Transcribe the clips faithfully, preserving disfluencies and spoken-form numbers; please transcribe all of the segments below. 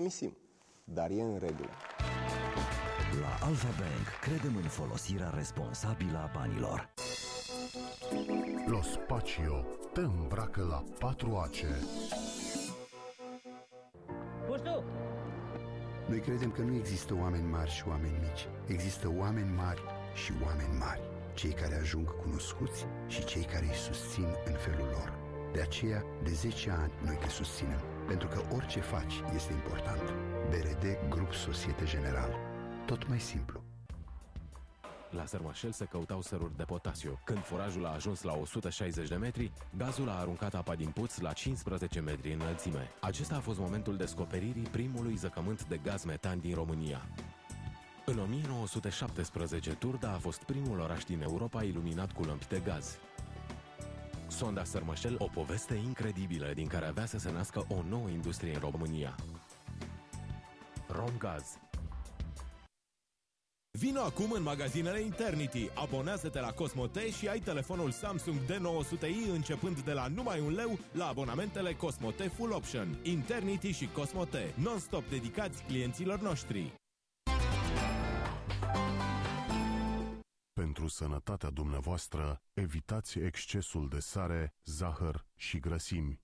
economisim, dar e în regulă. La Alpha Bank credem în folosirea responsabilă a banilor. Lo Spacio te îmbracă la patru ace. Puștu! Noi credem că nu există oameni mari și oameni mici. Există oameni mari și oameni mari. Cei care ajung cunoscuți și cei care îi susțin în felul lor. De aceea, de zece ani, noi te susținem. Pentru că orice faci este important. B R D Grup Societe General. Tot mai simplu. La Sărmașel se căutau săruri de potasiu. Când forajul a ajuns la o sută șaizeci de metri, gazul a aruncat apa din puț la cincisprezece metri înălțime. Acesta a fost momentul descoperirii primului zăcământ de gaz metan din România. În o mie nouă sute șaptesprezece, Turda a fost primul oraș din Europa iluminat cu lămpi de gaz. Sonda Sărmășel, o poveste incredibilă din care avea să se nască o nouă industrie în România. Romgaz. Vino acum în magazinele Internity. Abonează-te la Cosmote și ai telefonul Samsung D nouă sute i începând de la numai un leu la abonamentele Cosmote Full Option. Internity și Cosmote, non-stop dedicați clienților noștri. Pentru sănătatea dumneavoastră, evitați excesul de sare, zahăr și grăsimi.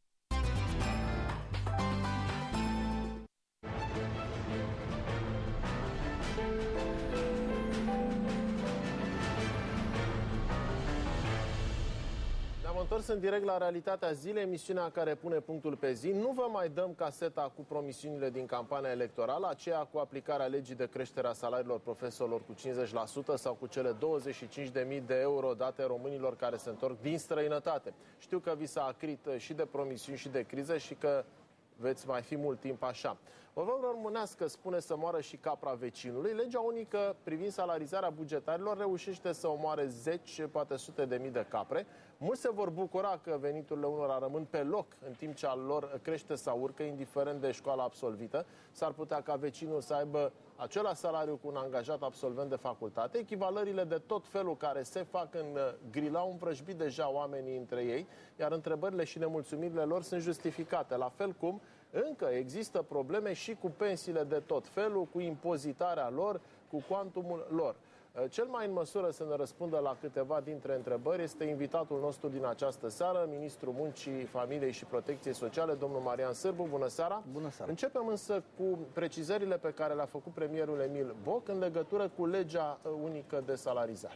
Ne-am întors în direct la Realitatea Zilei, emisiunea care pune punctul pe zi. Nu vă mai dăm caseta cu promisiunile din campania electorală, aceea cu aplicarea legii de creștere a salariilor profesorilor cu cincizeci la sută sau cu cele douăzeci și cinci de mii de euro date românilor care se întorc din străinătate. Știu că vi s-a acrit și de promisiuni și de criză și că veți mai fi mult timp așa. O vă românească spune să moară și capra vecinului. Legea unică privind salarizarea bugetarilor reușește să omoare zeci, poate sute de mii de capre. Mulți se vor bucura că veniturile unora rămân pe loc, în timp ce al lor crește sau urcă, indiferent de școala absolvită. S-ar putea ca vecinul să aibă același salariu cu un angajat absolvent de facultate. Echivalările de tot felul care se fac în grila au învrăjbit deja oamenii între ei, iar întrebările și nemulțumirile lor sunt justificate, la fel cum încă există probleme și cu pensiile de tot felul, cu impozitarea lor, cu cuantumul lor. Cel mai în măsură să ne răspundă la câteva dintre întrebări este invitatul nostru din această seară, ministrul Muncii, Familiei și Protecției Sociale, domnul Marian Sârbu. Bună seara! Bună seara! Începem însă cu precizările pe care le-a făcut premierul Emil Boc în legătură cu legea unică de salarizare.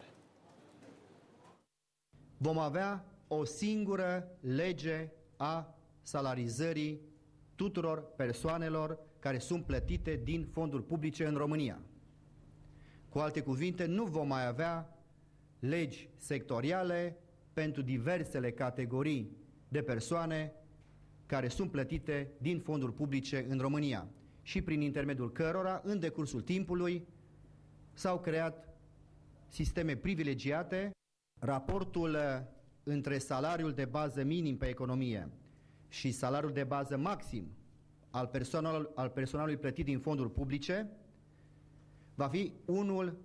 Vom avea o singură lege a salarizării tuturor persoanelor care sunt plătite din fonduri publice în România. Cu alte cuvinte, nu vom mai avea legi sectoriale pentru diversele categorii de persoane care sunt plătite din fonduri publice în România și prin intermediul cărora, în decursul timpului, s-au creat sisteme privilegiate. Raportul între salariul de bază minim pe economie și salariul de bază maxim al personalului, al personalului plătit din fonduri publice va fi unul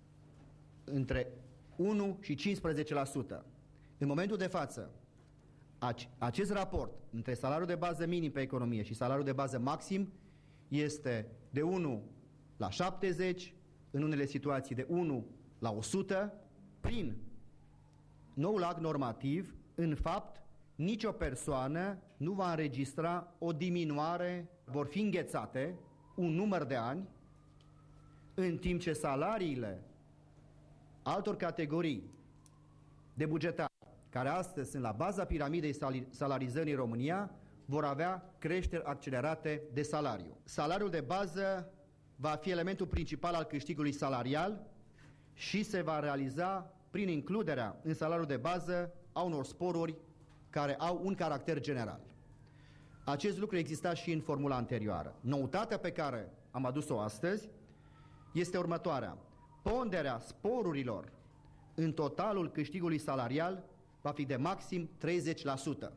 între unu și cincisprezece la sută. În momentul de față, acest raport între salariul de bază minim pe economie și salariul de bază maxim este de unu la șaptezeci, în unele situații de unu la o sută. Prin noul act normativ, în fapt, nicio persoană nu va înregistra o diminuare, vor fi înghețate un număr de ani, în timp ce salariile altor categorii de bugetari, care astăzi sunt la baza piramidei salarizării în România, vor avea creșteri accelerate de salariu. Salariul de bază va fi elementul principal al câștigului salarial și se va realiza prin includerea în salariul de bază a unor sporuri care au un caracter general. Acest lucru exista și în formula anterioară. Noutatea pe care am adus-o astăzi este următoarea. Ponderea sporurilor în totalul câștigului salarial va fi de maxim treizeci la sută.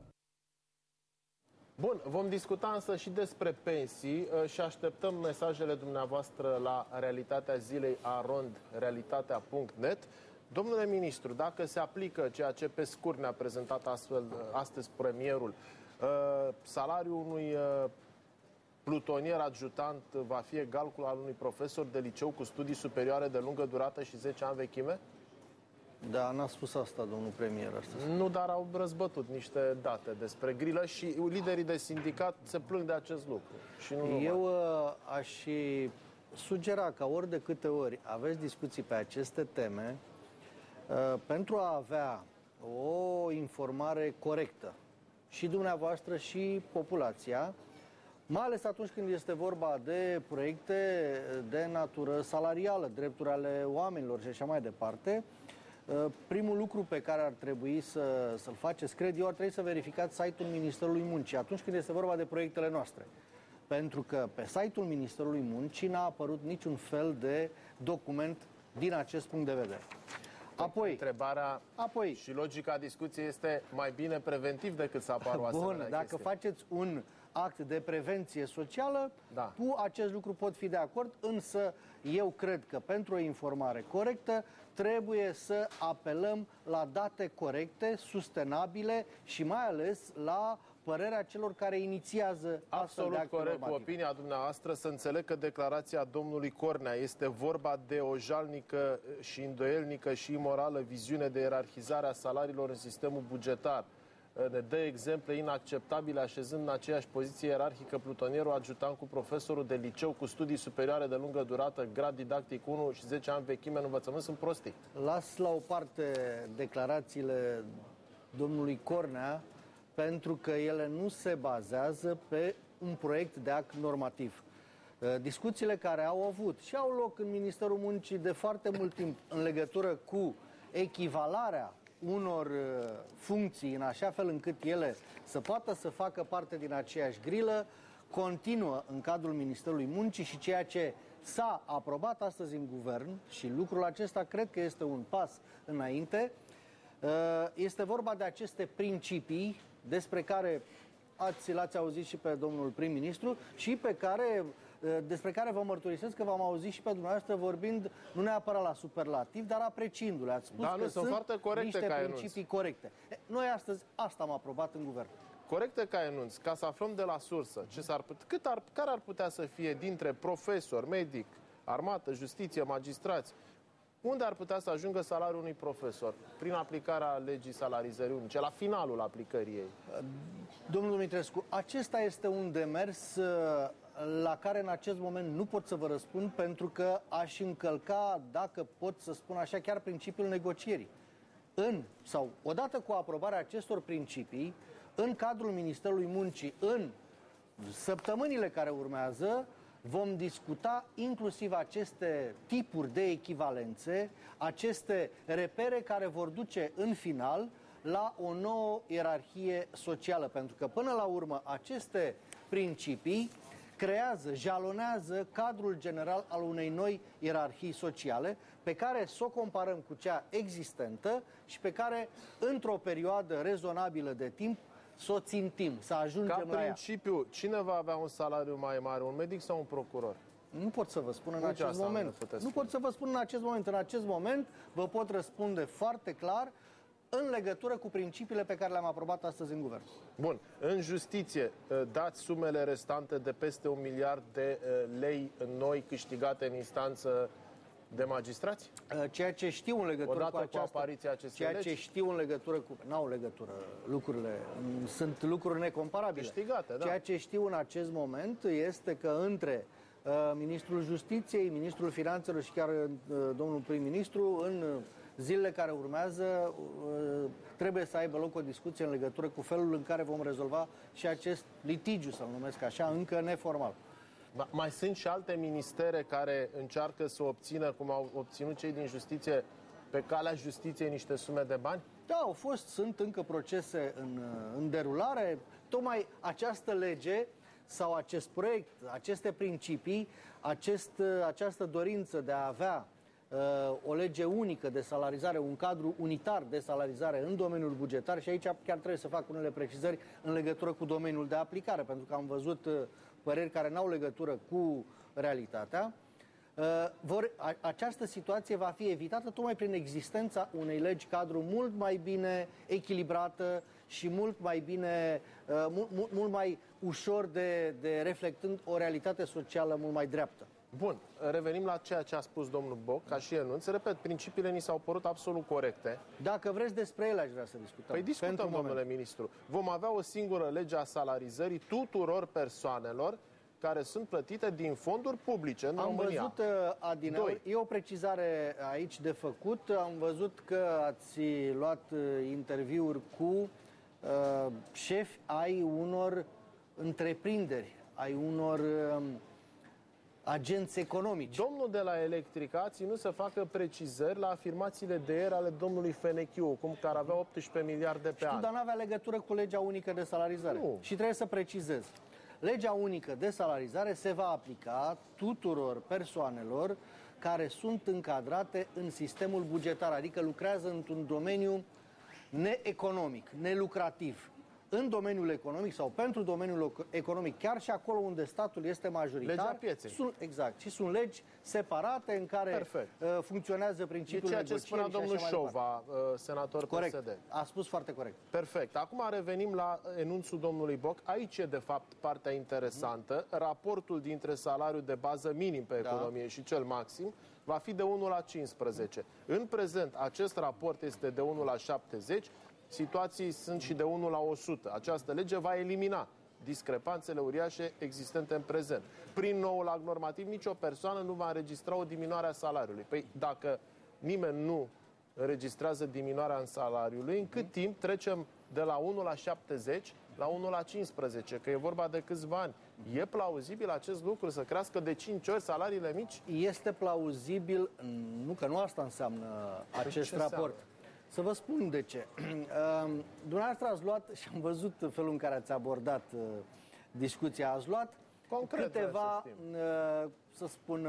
Bun, vom discuta însă și despre pensii și așteptăm mesajele dumneavoastră la Realitatea Zilei arond realitatea punct net. Domnule ministru, dacă se aplică ceea ce pe scurt ne-a prezentat astfel, astăzi premierul, salariul unui plutonier adjutant va fi egal cu al unui profesor de liceu cu studii superioare de lungă durată și zece ani vechime? Da, n-a spus asta domnul premier astăzi. Nu, dar au răzbătut niște date despre grilă și liderii de sindicat se plâng de acest lucru. Și nu Eu uh, aș sugera ca ori de câte ori aveți discuții pe aceste teme, uh, pentru a avea o informare corectă și dumneavoastră și populația, mai ales atunci când este vorba de proiecte de natură salarială, drepturi ale oamenilor și așa mai departe, primul lucru pe care ar trebui să, să-l faceți, cred eu, ar trebui să verificați site-ul Ministerului Muncii atunci când este vorba de proiectele noastre. Pentru că pe site-ul Ministerului Muncii n-a apărut niciun fel de document din acest punct de vedere. Apoi, întrebarea apoi, și logica discuției este mai bine preventiv decât să apară o asemenea bun, dacă chestie. faceți un act de prevenție socială, da. Cu acest lucru pot fi de acord, însă eu cred că pentru o informare corectă trebuie să apelăm la date corecte, sustenabile și mai ales la părerea celor care inițiază astfel de Absolut acte corect cu normative. opinia dumneavoastră. Să înțeleg că declarația domnului Cornea este vorba de o jalnică și îndoielnică și imorală viziune de ierarhizare a salariilor în sistemul bugetar. Ne dă exemple inacceptabile, așezând în aceeași poziție ierarhică plutonierul adjutant cu profesorul de liceu cu studii superioare de lungă durată, grad didactic unu și zece ani vechime în învățământ, sunt prostii. Las la o parte declarațiile domnului Cornea, pentru că ele nu se bazează pe un proiect de act normativ. Discuțiile care au avut și au loc în Ministerul Muncii de foarte mult timp în legătură cu echivalarea unor funcții în așa fel încât ele să poată să facă parte din aceeași grilă, continuă în cadrul Ministerului Muncii și ceea ce s-a aprobat astăzi în guvern, și lucrul acesta cred că este un pas înainte, este vorba de aceste principii despre care ați, l-ați auzit și pe domnul prim-ministru și pe care, despre care vă mărturisesc că v-am auzit și pe dumneavoastră vorbind nu neapărat la superlativ, dar apreciindu-le. Ați spus da, că nu, sunt, sunt foarte corecte niște ca principii enunț. corecte. Noi astăzi asta am aprobat în guvern. Corecte ca enunț, ca să aflăm de la sursă ce s-ar put- cât ar, care ar putea să fie dintre profesor, medic, armată, justiție, magistrați, unde ar putea să ajungă salariul unui profesor prin aplicarea legii salarizării unice, la finalul aplicării ei? Domnul Dumitrescu, acesta este un demers la care în acest moment nu pot să vă răspund, pentru că aș încălca, dacă pot să spun așa, chiar principiul negocierii. În, sau odată cu aprobarea acestor principii, în cadrul Ministerului Muncii, în săptămânile care urmează, vom discuta inclusiv aceste tipuri de echivalențe, aceste repere care vor duce în final la o nouă ierarhie socială. Pentru că până la urmă aceste principii creează, jalonează cadrul general al unei noi ierarhii sociale, pe care să o comparăm cu cea existentă și pe care, într-o perioadă rezonabilă de timp, să o țintim, să ajungem Ca la ea. principiu, cine va avea un salariu mai mare, un medic sau un procuror? Nu pot să vă spun în Nici acest asta moment. nu puteți Nu spune. pot să vă spun în acest moment. În acest moment vă pot răspunde foarte clar în legătură cu principiile pe care le-am aprobat astăzi în guvern. Bun. În justiție, dați sumele restante de peste un miliard de lei noi câștigate în instanță de magistrați? Ceea ce știu în legătură Odată cu cu această, apariția acestei ceea ce legi? știu în legătură cu, n-au legătură lucrurile, sunt lucruri necomparabile. Câștigate, da. Ceea ce știu în acest moment este că între uh, Ministrul Justiției, Ministrul Finanțelor și chiar uh, domnul prim-ministru, în uh, zilele care urmează, uh, trebuie să aibă loc o discuție în legătură cu felul în care vom rezolva și acest litigiu, să-l numesc așa, încă neformal. Mai sunt și alte ministere care încearcă să obțină, cum au obținut cei din justiție, pe calea justiției niște sume de bani? Da, au fost, sunt încă procese în, în derulare. Tocmai această lege sau acest proiect, aceste principii, acest, această dorință de a avea uh, o lege unică de salarizare, un cadru unitar de salarizare în domeniul bugetar, și aici chiar trebuie să fac unele precizări în legătură cu domeniul de aplicare, pentru că am văzut uh, păreri care n-au legătură cu realitatea. Uh, vor, a, această situație va fi evitată tocmai prin existența unei legi cadru mult mai bine echilibrată și mult mai bine, uh, mult, mult, mult mai ușor de, de reflectând o realitate socială mult mai dreaptă. Bun, revenim la ceea ce a spus domnul Boc, ca și enunț. Repet, principiile ni s-au părut absolut corecte. Dacă vreți, despre ele aș vrea să discutăm. Păi discutăm, domnule ministru. Vom avea o singură lege a salarizării tuturor persoanelor care sunt plătite din fonduri publice în Am România. văzut, Adinaur, e o precizare aici de făcut. Am văzut că ați luat interviuri cu uh, șefi ai unor întreprinderi, ai unor uh, agenți economici. Domnul de la Electrica a ținut să facă precizări la afirmațiile de ieri ale domnului Fenechiu, cum că ar avea optsprezece miliarde pe Știu, an. dar n-avea legătură cu legea unică de salarizare. Nu. Și trebuie să precizez. Legea unică de salarizare se va aplica tuturor persoanelor care sunt încadrate în sistemul bugetar, adică lucrează într-un domeniu neeconomic, nelucrativ. În domeniul economic sau pentru domeniul economic, chiar și acolo unde statul este majoritar, legea pieței. Sunt, exact, și sunt legi separate în care Perfect. uh, funcționează principiul E ceea ce spunea domnul Șova, uh, senator corect. P S D. A spus foarte corect. Perfect. Acum revenim la enunțul domnului Boc. Aici e, de fapt, partea interesantă. Raportul dintre salariul de bază minim pe economie da. și cel maxim va fi de unu la cincisprezece. În prezent, acest raport este de unu la șaptezeci. Situații sunt și de unu la o sută. Această lege va elimina discrepanțele uriașe existente în prezent. Prin noul act normativ, nicio persoană nu va înregistra o diminuare a salariului. Păi dacă nimeni nu înregistrează diminuarea în salariului, în cât timp trecem de la unu la șaptezeci la unu la cincisprezece, că e vorba de câțiva ani. E plauzibil acest lucru, să crească de cinci ori salariile mici? Este plauzibil, nu că nu asta înseamnă acest ce raport. înseamnă? Să vă spun de ce. Dumneavoastră ați luat, și am văzut felul în care ați abordat uh, discuția, ați luat Concret, câteva, uh, să spun,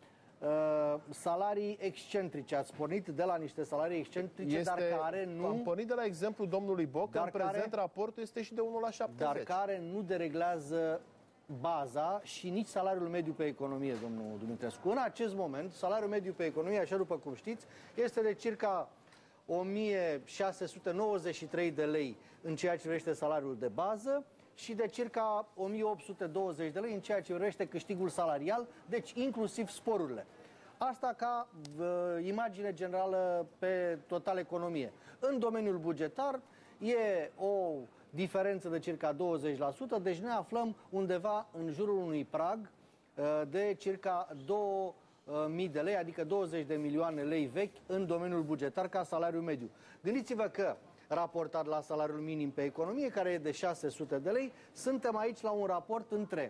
uh, salarii excentrice. Ați pornit de la niște salarii excentrice, este, dar care nu... Am pornit de la exemplu domnului Boc, că în prezent care, raportul este și de unu la șaptezeci. Dar care nu dereglează baza și nici salariul mediu pe economie, domnul Dumitrescu. În acest moment, salariul mediu pe economie, așa după cum știți, este de circa o mie șase sute nouăzeci și trei de lei în ceea ce privește salariul de bază și de circa o mie opt sute douăzeci de lei în ceea ce privește câștigul salarial, deci inclusiv sporurile. Asta ca uh, imagine generală pe total economie. În domeniul bugetar e o diferență de circa douăzeci la sută, deci ne aflăm undeva în jurul unui prag uh, de circa două mii de lei, adică douăzeci de milioane lei vechi în domeniul bugetar ca salariu mediu. Gândiți-vă că, raportat la salariul minim pe economie, care e de șase sute de lei, suntem aici la un raport între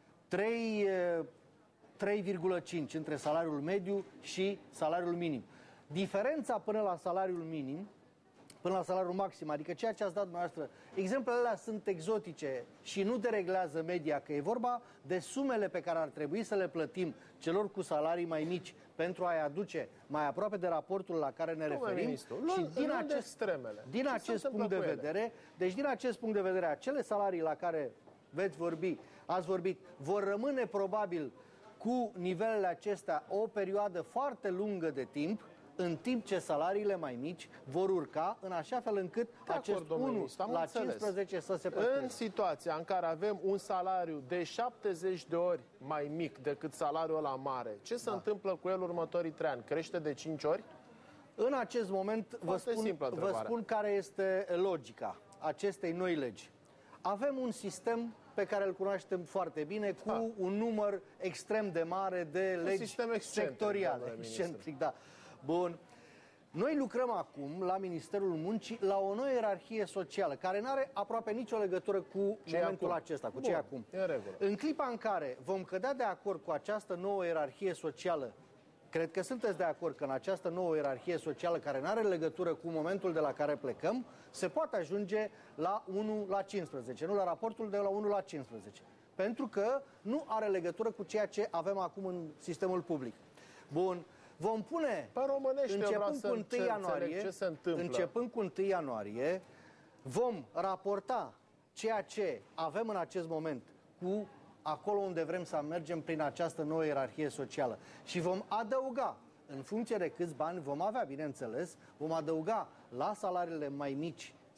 trei virgulă cinci între salariul mediu și salariul minim. Diferența până la salariul minim, până la salariul maxim, adică ceea ce ați dat dumneavoastră, exemplele alea sunt exotice și nu dereglează media, că e vorba de sumele pe care ar trebui să le plătim celor cu salarii mai mici pentru a-i aduce mai aproape de raportul la care ne referim. Ministru, și din acest, extremele. din acest punct de vedere, deci din acest punct de vedere, acele salarii la care veți vorbi, ați vorbit, vor rămâne probabil cu nivelele acestea o perioadă foarte lungă de timp, în timp ce salariile mai mici vor urca în așa fel încât de acest acord, unu la cincisprezece să se păstreze. În situația în care avem un salariu de șaptezeci de ori mai mic decât salariul ăla mare, ce se da. întâmplă cu el următorii trei ani? Crește de cinci ori? În acest moment vă spun, vă spun care este logica acestei noi legi. Avem un sistem pe care îl cunoaștem foarte bine, cu da. un număr extrem de mare de un legi sectoriale. Excentric, da. Bun. Noi lucrăm acum la Ministerul Muncii la o nouă ierarhie socială, care nu are aproape nicio legătură cu ce momentul acum. acesta, cu ce acum. În clipa în care vom cădea de acord cu această nouă ierarhie socială, cred că sunteți de acord că în această nouă ierarhie socială, care nu are legătură cu momentul de la care plecăm, se poate ajunge la unu la cincisprezece, nu la raportul de la unu la cincisprezece. Pentru că nu are legătură cu ceea ce avem acum în sistemul public. Bun. Vom pune, începând cu întâi ianuarie, începând cu întâi ianuarie, vom raporta ceea ce avem în acest moment cu acolo unde vrem să mergem prin această nouă ierarhie socială. Și vom adăuga, în funcție de câți bani vom avea, bineînțeles, vom adăuga la salariile mai mici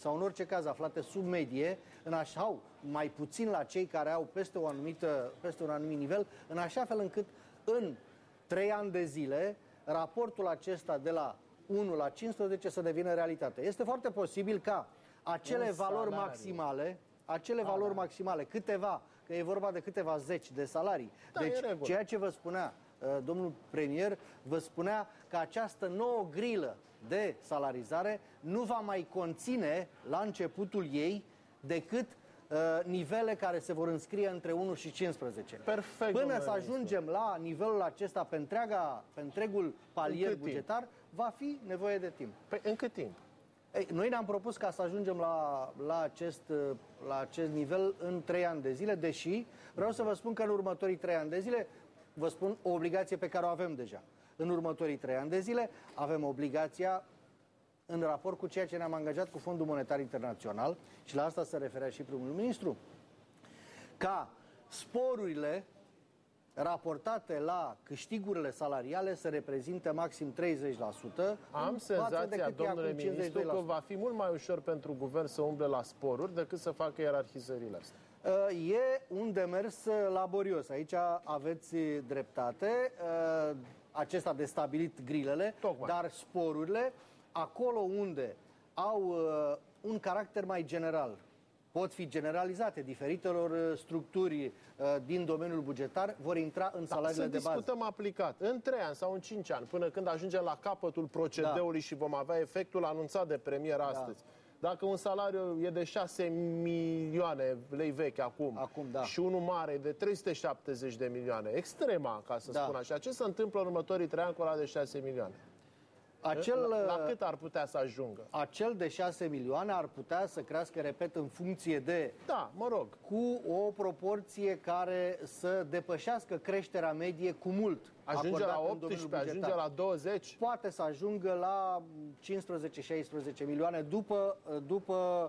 sau în orice caz aflate sub medie, în așa, au mai puțin la cei care au peste, o anumită, peste un anumit nivel, în așa fel încât în trei ani de zile raportul acesta de la unu la cincisprezece să devină realitate. Este foarte posibil ca acele un valori salariu. maximale, acele A, valori da. maximale, câteva, că e vorba de câteva zeci de salarii. Da, deci, e ceea ce vă spunea uh, domnul premier, vă spunea că această nouă grilă de salarizare nu va mai conține la începutul ei decât uh, nivele care se vor înscrie între unu și cincisprezece. Perfect. Până să ajungem la nivelul acesta pe, întreaga, pe întregul palier bugetar, timp? va fi nevoie de timp. Păi în cât timp? Ei, noi ne-am propus ca să ajungem la, la, acest, la acest nivel în trei ani de zile, deși vreau să vă spun că în următorii trei ani de zile, vă spun o obligație pe care o avem deja. În următorii trei ani de zile avem obligația, în raport cu ceea ce ne-am angajat cu Fondul Monetar Internațional, și la asta se referea și primul ministru, ca sporurile raportate la câștigurile salariale să reprezinte maxim treizeci la sută. Am senzația, domnule ministru, că va fi mult mai ușor pentru guvern să umble la sporuri decât să facă ierarhizările astea. E un demers laborios. Aici aveți dreptate. Acesta de stabilit grilele, Tocmai. dar sporurile, acolo unde au un caracter mai general, pot fi generalizate diferitelor structuri uh, din domeniul bugetar, vor intra în salariile da, de bază. Să discutăm aplicat. În trei ani sau în cinci ani, până când ajungem la capătul procedeului da. și vom avea efectul anunțat de premier astăzi. Da. Dacă un salariu e de șase milioane lei vechi acum, acum da. și unul mare de trei sute șaptezeci de milioane, extrema, ca să da. spun așa, ce se întâmplă în următorii trei ani cu ăla de șase milioane? Acel, la, la cât ar putea să ajungă? Acel de șase milioane ar putea să crească, repet, în funcție de... Da, mă rog. Cu o proporție care să depășească creșterea medie cu mult. Ajunge la optsprezece, ajunge la douăzeci? Poate să ajungă la cincisprezece șaisprezece milioane după, după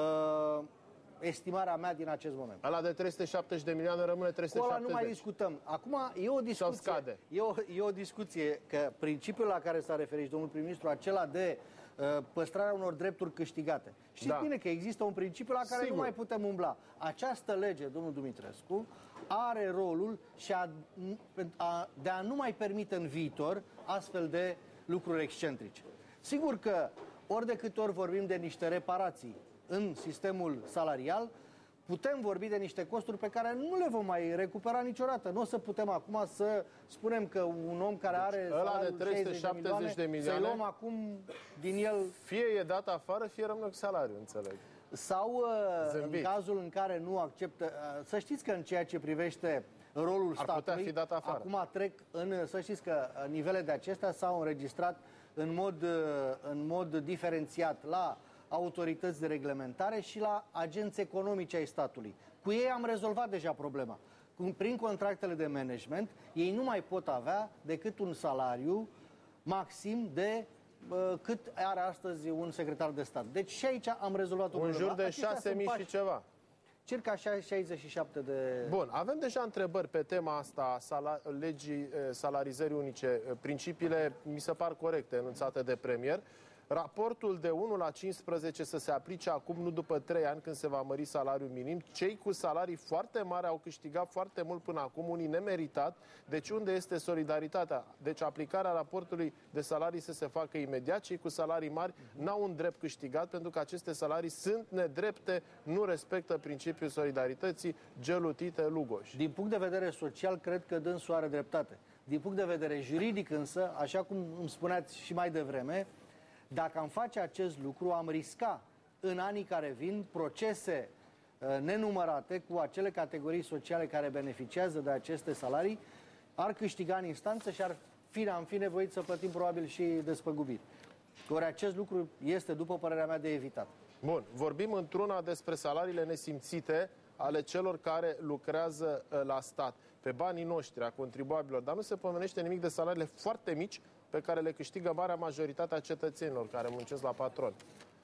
uh, estimarea mea din acest moment. Ăla de trei sute șaptezeci de milioane rămâne trei sute șaptezeci. Cu ăla nu mai discutăm. Acum e o discuție. Sau scade. E o, e o discuție că principiul la care s-a referit domnul prim-ministru, acela de uh, păstrarea unor drepturi câștigate. Știți da. bine că există un principiu la care Sigur. nu mai putem umbla. Această lege, domnul Dumitrescu, are rolul și a, a, de a nu mai permite în viitor astfel de lucruri excentrice. Sigur că ori de câte ori vorbim de niște reparații în sistemul salarial, putem vorbi de niște costuri pe care nu le vom mai recupera niciodată. Nu o să putem acum să spunem că un om care are deci, ăla de trei sute șaptezeci de milioane, să-i luăm acum din el... Fie e dat afară, fie rămâne cu salariu, înțeleg. Sau Zâmbit. în cazul în care nu acceptă... Să știți că în ceea ce privește rolul Ar statului, putea fi dat afară. acum trec în... Să știți că nivele de acestea s-au înregistrat în mod, în mod diferențiat la autorități de reglementare și la agenți economici ai statului. Cu ei am rezolvat deja problema. Prin contractele de management, ei nu mai pot avea decât un salariu maxim de uh, cât are astăzi un secretar de stat. Deci și aici am rezolvat o un problemă. Un jur de șase mii și ceva. Circa șaizeci și șapte de... Bun, avem deja întrebări pe tema asta, sala, legii salarizării unice. Principiile mi se par corecte, enunțate de premier. Raportul de unu la cincisprezece să se aplice acum, nu după trei ani, când se va mări salariul minim. Cei cu salarii foarte mari au câștigat foarte mult până acum, unii nemeritat. Deci unde este solidaritatea? Deci aplicarea raportului de salarii să se facă imediat. Cei cu salarii mari n-au un drept câștigat, pentru că aceste salarii sunt nedrepte, nu respectă principiul solidarității, gelutite, lugoși. Din punct de vedere social, cred că dânsul are dreptate. Din punct de vedere juridic însă, așa cum îmi spuneați și mai devreme, dacă am face acest lucru, am risca în anii care vin procese uh, nenumărate cu acele categorii sociale care beneficiază de aceste salarii, ar câștiga în instanță și ar fi, am fi nevoit să plătim probabil și despăgubiri. Ori acest lucru este, după părerea mea, de evitat. Bun, vorbim într-una despre salariile nesimțite ale celor care lucrează uh, la stat, pe banii noștri, a contribuabililor, dar nu se pomenește nimic de salariile foarte mici pe care le câștigă marea majoritate a cetățenilor care muncesc la patron.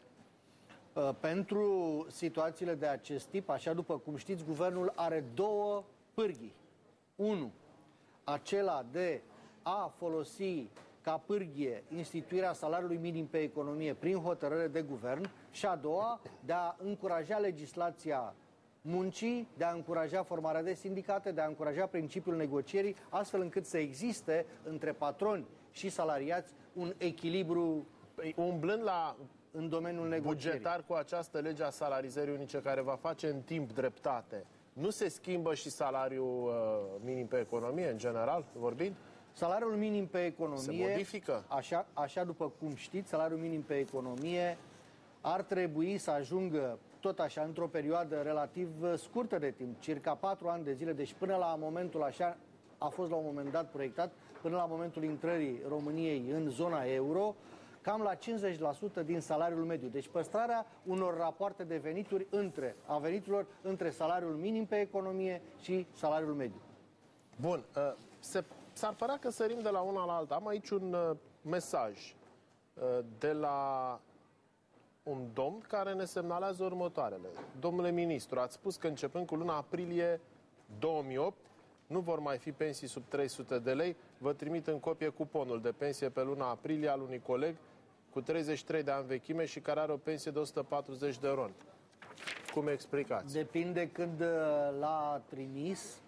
Pentru situațiile de acest tip, așa după cum știți, guvernul are două pârghii. Unu, acela de a folosi ca pârghie instituirea salariului minim pe economie prin hotărâre de guvern și a doua, de a încuraja legislația muncii, de a încuraja formarea de sindicate, de a încuraja principiul negocierii, astfel încât să existe între patroni și salariați un echilibru umblând la în domeniul negocierii. Bugetar cu această lege a salarizării unice care va face în timp dreptate, nu se schimbă și salariul uh, minim pe economie, în general, vorbind? Salariul minim pe economie, se modifică. Așa, așa după cum știți, salariul minim pe economie ar trebui să ajungă tot așa într-o perioadă relativ scurtă de timp, circa patru ani de zile, deci până la momentul așa a fost la un moment dat proiectat, până la momentul intrării României în zona euro, cam la cincizeci la sută din salariul mediu. Deci păstrarea unor rapoarte de venituri între, a veniturilor între salariul minim pe economie și salariul mediu. Bun, se, s-ar părea că sărim de la una la alta. Am aici un uh, mesaj uh, de la un domn care ne semnalează următoarele. Domnule ministru, ați spus că începând cu luna aprilie două mii opt nu vor mai fi pensii sub trei sute de lei. Vă trimit în copie cuponul de pensie pe luna aprilie al unui coleg cu treizeci și trei de ani vechime și care are o pensie de o sută patruzeci de ron. Cum explicați? Depinde când l-a trimis.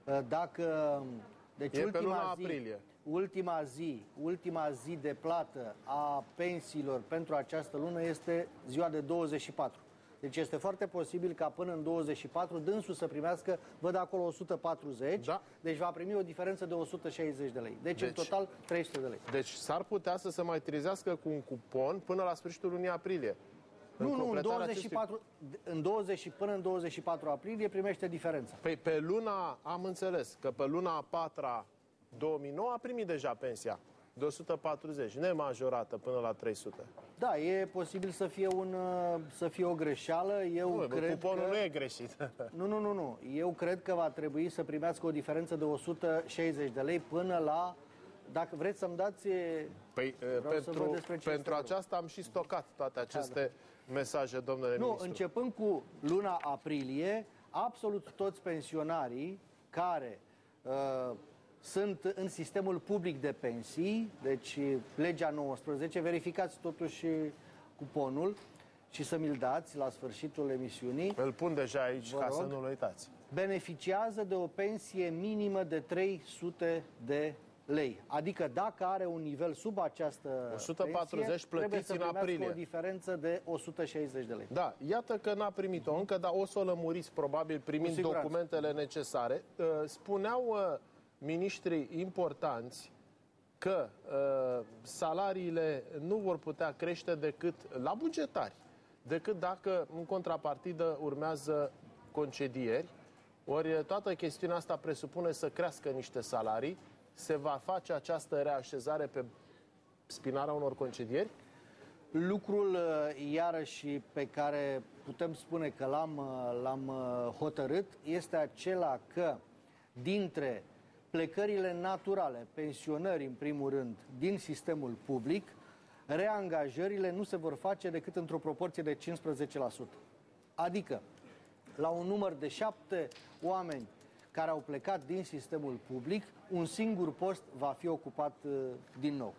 Dacă... Deci e ultima pe luna zi, aprilie. Ultima zi, ultima zi de plată a pensiilor pentru această lună este ziua de douăzeci și patru. Deci este foarte posibil ca până în douăzeci și patru dânsul să primească, văd acolo o sută patruzeci, da. Deci va primi o diferență de o sută șaizeci de lei. Deci, deci în total trei sute de lei. Deci s-ar putea să se mai trezească cu un cupon până la sfârșitul lunii aprilie. Nu, nu, în douăzeci și patru, în douăzeci, până în douăzeci și patru aprilie primește diferența. Păi pe luna, am înțeles, că pe luna a patra două mii nouă a primit deja pensia de o sută patruzeci, nemajorată până la trei sute. Da, e posibil să fie, un, să fie o greșeală. Eu nu, cred cuponul că... nu e greșit. Nu, nu, nu, nu. Eu cred că va trebui să primească o diferență de o sută șaizeci de lei până la... Dacă vreți să-mi dați... Păi, pentru, pentru aceasta am și stocat toate aceste da, da. mesaje, domnule nu, ministru. Începând cu luna aprilie, absolut toți pensionarii care uh, sunt în sistemul public de pensii, deci legea nouăsprezece, verificați totuși cuponul și să mi-l dați la sfârșitul emisiunii. Îl pun deja aici ca să nu-l uitați. Beneficiază de o pensie minimă de trei sute de lei. Adică dacă are un nivel sub această o sută patruzeci pensie, plătiți în aprilie. o diferență de o sută șaizeci de lei. Da, iată că n-a primit-o încă, dar o să o lămuriți probabil primind documentele necesare. Spuneau miniștrii importanți că uh, salariile nu vor putea crește decât la bugetari, decât dacă în contrapartidă urmează concedieri. Ori toată chestiunea asta presupune să crească niște salarii. Se va face această reașezare pe spinarea unor concedieri? Lucrul, iarăși, pe care putem spune că l-am, l-am hotărât este acela că dintre plecările naturale, pensionări în primul rând, din sistemul public, reangajările nu se vor face decât într-o proporție de cincisprezece la sută. Adică, la un număr de șapte oameni care au plecat din sistemul public, un singur post va fi ocupat uh, din nou.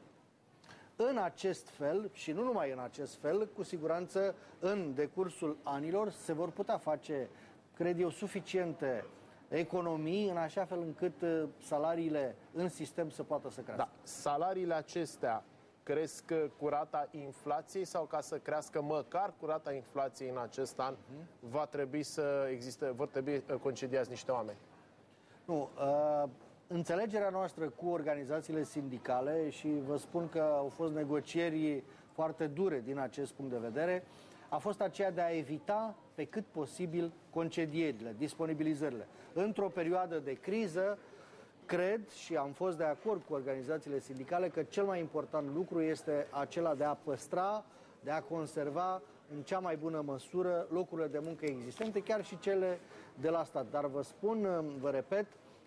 În acest fel, și nu numai în acest fel, cu siguranță în decursul anilor se vor putea face, cred eu, suficiente economii în așa fel încât uh, salariile în sistem să poată să crească. Da. Salariile acestea cresc cu rata inflației sau ca să crească măcar cu rata inflației în acest an uh-huh. va trebui să existe, vor trebui concediați niște oameni? Nu, uh, înțelegerea noastră cu organizațiile sindicale, și vă spun că au fost negocieri foarte dure din acest punct de vedere, a fost aceea de a evita pe cât posibil concedierile, disponibilizările. Într-o perioadă de criză, cred și am fost de acord cu organizațiile sindicale că cel mai important lucru este acela de a păstra, de a conserva în cea mai bună măsură locurile de muncă existente, chiar și cele de la stat. Dar vă spun, vă repet,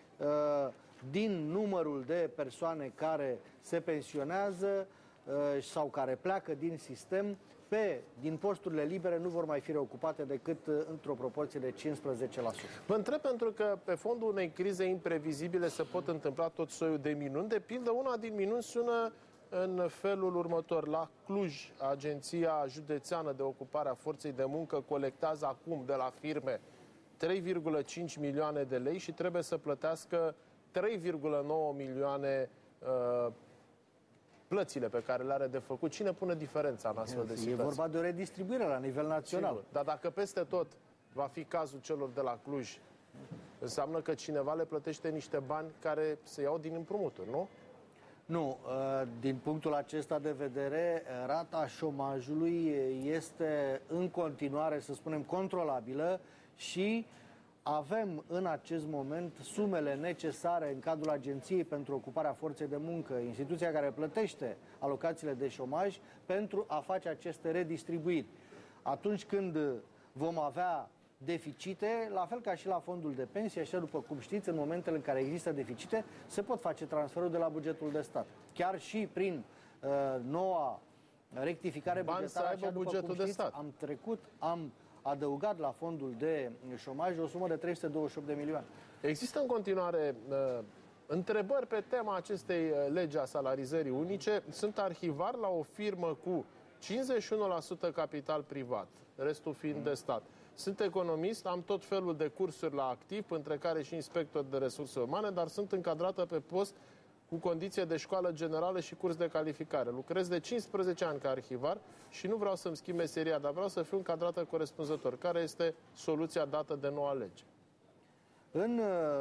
din numărul de persoane care se pensionează sau care pleacă din sistem, pe, din posturile libere nu vor mai fi reocupate decât într-o proporție de cincisprezece la sută. Vă întreb pentru că pe fondul unei crize imprevizibile se pot întâmpla tot soiul de minuni. De pildă, una din minuni sună în felul următor. La Cluj, Agenția Județeană de Ocupare a Forței de Muncă colectează acum de la firme trei virgulă cinci milioane de lei și trebuie să plătească trei virgulă nouă milioane uh, plățile pe care le are de făcut. Cine pune diferența în astfel de situații? E vorba de o redistribuire la nivel național. Sigur. Dar dacă peste tot va fi cazul celor de la Cluj, înseamnă că cineva le plătește niște bani care se iau din împrumuturi, nu? Nu, din punctul acesta de vedere, rata șomajului este în continuare, să spunem, controlabilă și avem în acest moment sumele necesare în cadrul Agenției pentru Ocuparea Forței de Muncă, instituția care plătește alocațiile de șomaj, pentru a face aceste redistribuiri. Atunci când vom avea deficite, la fel ca și la fondul de pensie, așa după cum știți, în momentele în care există deficite, se pot face transferul de la bugetul de stat. Chiar și prin uh, noua rectificare Bani bugetară, să aibă așa după bugetul cum de știți, stat. am trecut, am adăugat la fondul de șomaj o sumă de trei sute douăzeci și opt de milioane. Există în continuare uh, întrebări pe tema acestei uh, legi a salarizării unice. Sunt arhivar la o firmă cu cincizeci și unu la sută capital privat, restul fiind mm. de stat. Sunt economist, am tot felul de cursuri la activ, între care și inspector de resurse umane, dar sunt încadrată pe post cu condiție de școală generală și curs de calificare. Lucrez de cincisprezece ani ca arhivar și nu vreau să-mi schimb meseria, dar vreau să fiu încadrată corespunzător. Care este soluția dată de noua lege? În,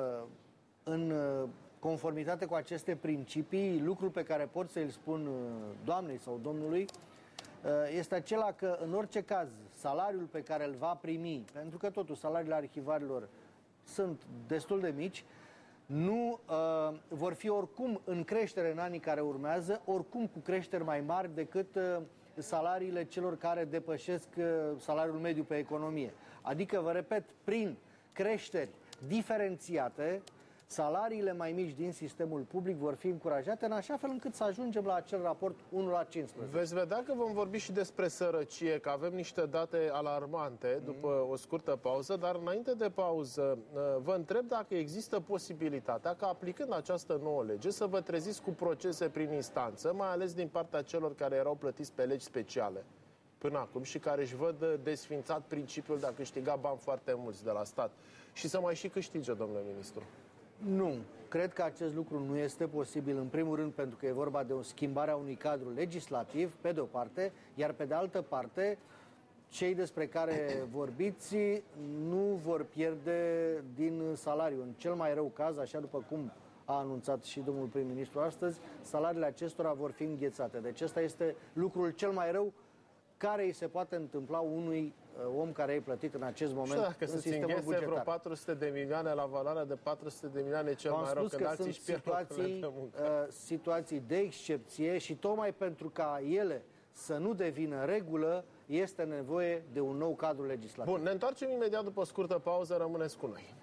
în conformitate cu aceste principii, lucrul pe care pot să-l spun doamnei sau domnului este acela că, în orice caz, salariul pe care îl va primi, pentru că totuși salariile arhivarilor sunt destul de mici, nu uh, vor fi oricum în creștere în anii care urmează, oricum cu creșteri mai mari decât uh, salariile celor care depășesc uh, salariul mediu pe economie. Adică, vă repet, prin creșteri diferențiate, salariile mai mici din sistemul public vor fi încurajate în așa fel încât să ajungem la acel raport unu la cincisprezece. Veți vedea că vom vorbi și despre sărăcie, că avem niște date alarmante după mm. o scurtă pauză, dar înainte de pauză vă întreb dacă există posibilitatea ca, aplicând această nouă lege, să vă treziți cu procese prin instanță, mai ales din partea celor care erau plătiți pe legi speciale până acum și care își văd desfințat principiul de a câștiga bani foarte mulți de la stat și să mai și câștige, domnule ministru. Nu. Cred că acest lucru nu este posibil, în primul rând pentru că e vorba de o schimbare a unui cadru legislativ, pe de o parte, iar pe de altă parte, cei despre care vorbiți nu vor pierde din salariu. În cel mai rău caz, așa după cum a anunțat și domnul prim-ministru astăzi, salariile acestora vor fi înghețate. Deci ăsta este lucrul cel mai rău care îi se poate întâmpla unui om care e plătit în acest moment dacă în sistemul bugetar. vreo patru sute de milioane la valoarea de patru sute de milioane cel mai rău, că sunt situații, de uh, situații de excepție și tocmai pentru ca ele să nu devină regulă, este nevoie de un nou cadru legislativ. Bun, ne întoarcem imediat după o scurtă pauză, rămâneți cu noi.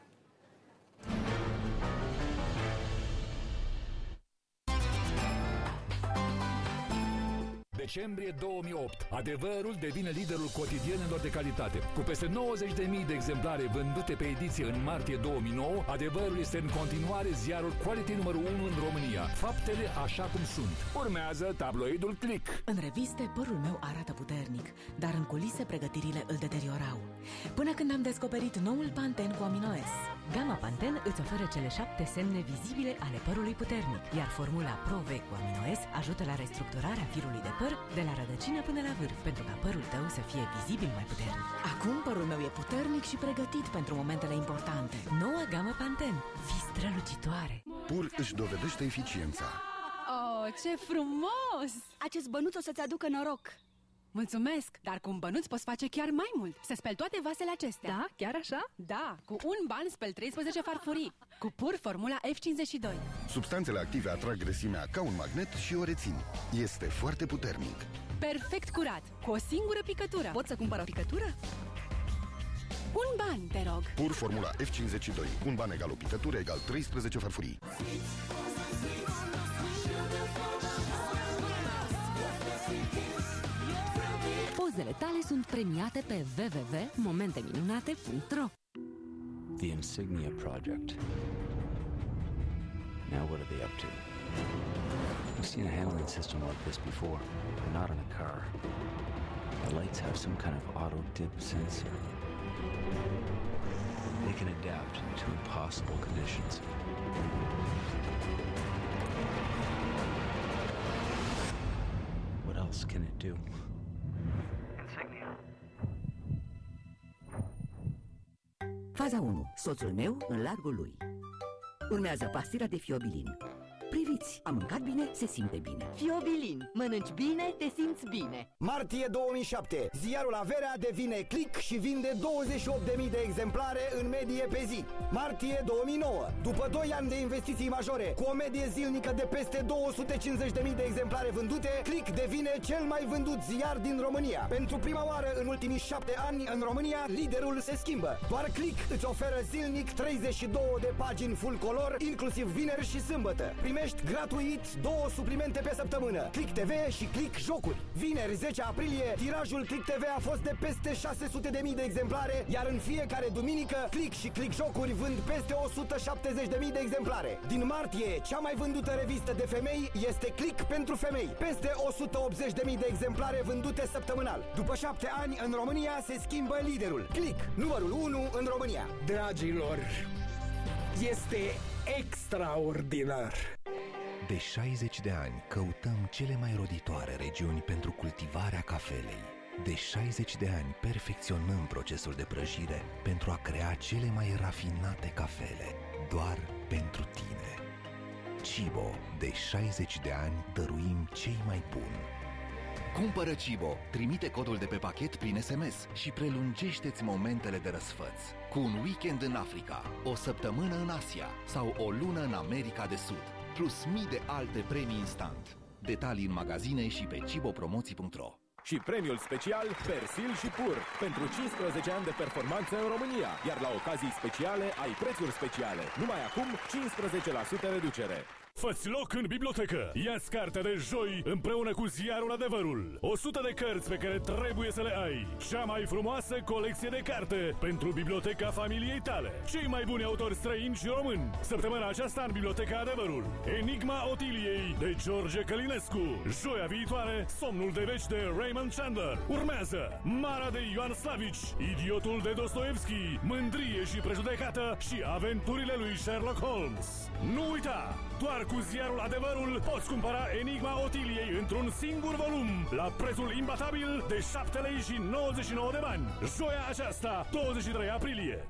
Decembrie două mii opt. Adevărul devine liderul cotidienelor de calitate. Cu peste nouăzeci de mii de exemplare vândute pe ediție în martie două mii nouă, Adevărul este în continuare ziarul quality numărul unu în România. Faptele așa cum sunt. Urmează tabloidul Click. În reviste, părul meu arată puternic, dar în culise pregătirile îl deteriorau. Până când am descoperit noul Pantene cu Amino S. Gama Pantene îți oferă cele șapte semne vizibile ale părului puternic, iar formula Pro-V cu Amino S ajută la restructurarea firului de păr de la rădăcină până la vârf, pentru ca părul tău să fie vizibil mai puternic. Acum părul meu e puternic și pregătit pentru momentele importante. Noua gamă Pantene, fii strălucitoare. Pur își dovedește eficiența. Oh, ce frumos! Acest bănuț o să-ți aducă noroc. Mulțumesc, dar cu un bănuț poți face chiar mai mult. Să speli toate vasele acestea. Da? Chiar așa? Da, cu un ban speli treisprezece farfurii. Cu Pur formula F cincizeci și doi. Substanțele active atrag grăsimea ca un magnet și o rețin. Este foarte puternic. Perfect curat, cu o singură picătură. Pot să cumpăr o picătură? Un ban, te rog. Pur formula F cincizeci și doi. Un ban egal o picătură egal treisprezece farfurii. Pozele tale sunt premiate pe w w w punct momente minunate punct r o. The Insignia Project. Now what are they up to? We've seen a handling system like this before, but not in a car. The lights have some kind of auto-dip sensor. They can adapt to impossible conditions. What else can it do? Insignia. Faza unu. Soțul meu în largul lui. Urmează pastila de fiobilin. Priviți, am mâncat bine, se simte bine. Fiobilin. Mănânci bine, te simți bine. Martie două mii șapte. Ziarul Averea devine click și vinde douăzeci și opt de mii de exemplare în medie pe zi. Martie două mii nouă. După doi ani de investiții majore, cu o medie zilnică de peste două sute cincizeci de mii de exemplare vândute, Click devine cel mai vândut ziar din România. Pentru prima oară în ultimii șapte ani în România, liderul se schimbă. Doar Click îți oferă zilnic treizeci și două de pagini full color, inclusiv vineri și sâmbătă. Primești gratuit două suplimente pe săptămână, Click T V și Click Jocuri. Vineri zece aprilie, tirajul Click T V a fost de peste șase sute de mii de exemplare, iar în fiecare duminică, Click și Click Jocuri vând peste o sută șaptezeci de mii de exemplare. Din martie, cea mai vândută revistă de femei este Click pentru femei. Peste o sută optzeci de mii de exemplare vândute săptămânal. După șapte ani, în România se schimbă liderul. Click, numărul unu în România. Dragilor, este extraordinar! De șaizeci de ani căutăm cele mai roditoare regiuni pentru cultivarea cafelei. De șaizeci de ani perfecționăm procesul de prăjire pentru a crea cele mai rafinate cafele, doar pentru tine. Cibo, de șaizeci de ani dăruim cei mai buni. Cumpără Cibo, trimite codul de pe pachet prin S M S și prelungește-ți momentele de răsfăț. Cu un weekend în Africa, o săptămână în Asia sau o lună în America de Sud, plus mii de alte premii instant. Detalii în magazine și pe cibopromoții punct ro. Și premiul special Persil și Pur pentru cincisprezece ani de performanță în România. Iar la ocazii speciale ai prețuri speciale. Numai acum cincisprezece la sută reducere. Fă-ți loc în bibliotecă! Ia-ți cartea de joi împreună cu ziarul Adevărul. o sută de cărți pe care trebuie să le ai. Cea mai frumoasă colecție de carte pentru biblioteca familiei tale. Cei mai buni autori străini și români. Săptămâna aceasta în Biblioteca Adevărul. Enigma Otiliei de George Călinescu. Joia viitoare, Somnul de veci de Raymond Chandler. Urmează Mara de Ioan Slavici, Idiotul de Dostoevski, Mândrie și prejudecată și Aventurile lui Sherlock Holmes. Nu uita! Doar cu ziarul Adevărul poți cumpăra Enigma Otiliei într-un singur volum la prețul imbatabil de șapte lei și nouăzeci și nouă de bani. Joia aceasta, douăzeci și trei aprilie.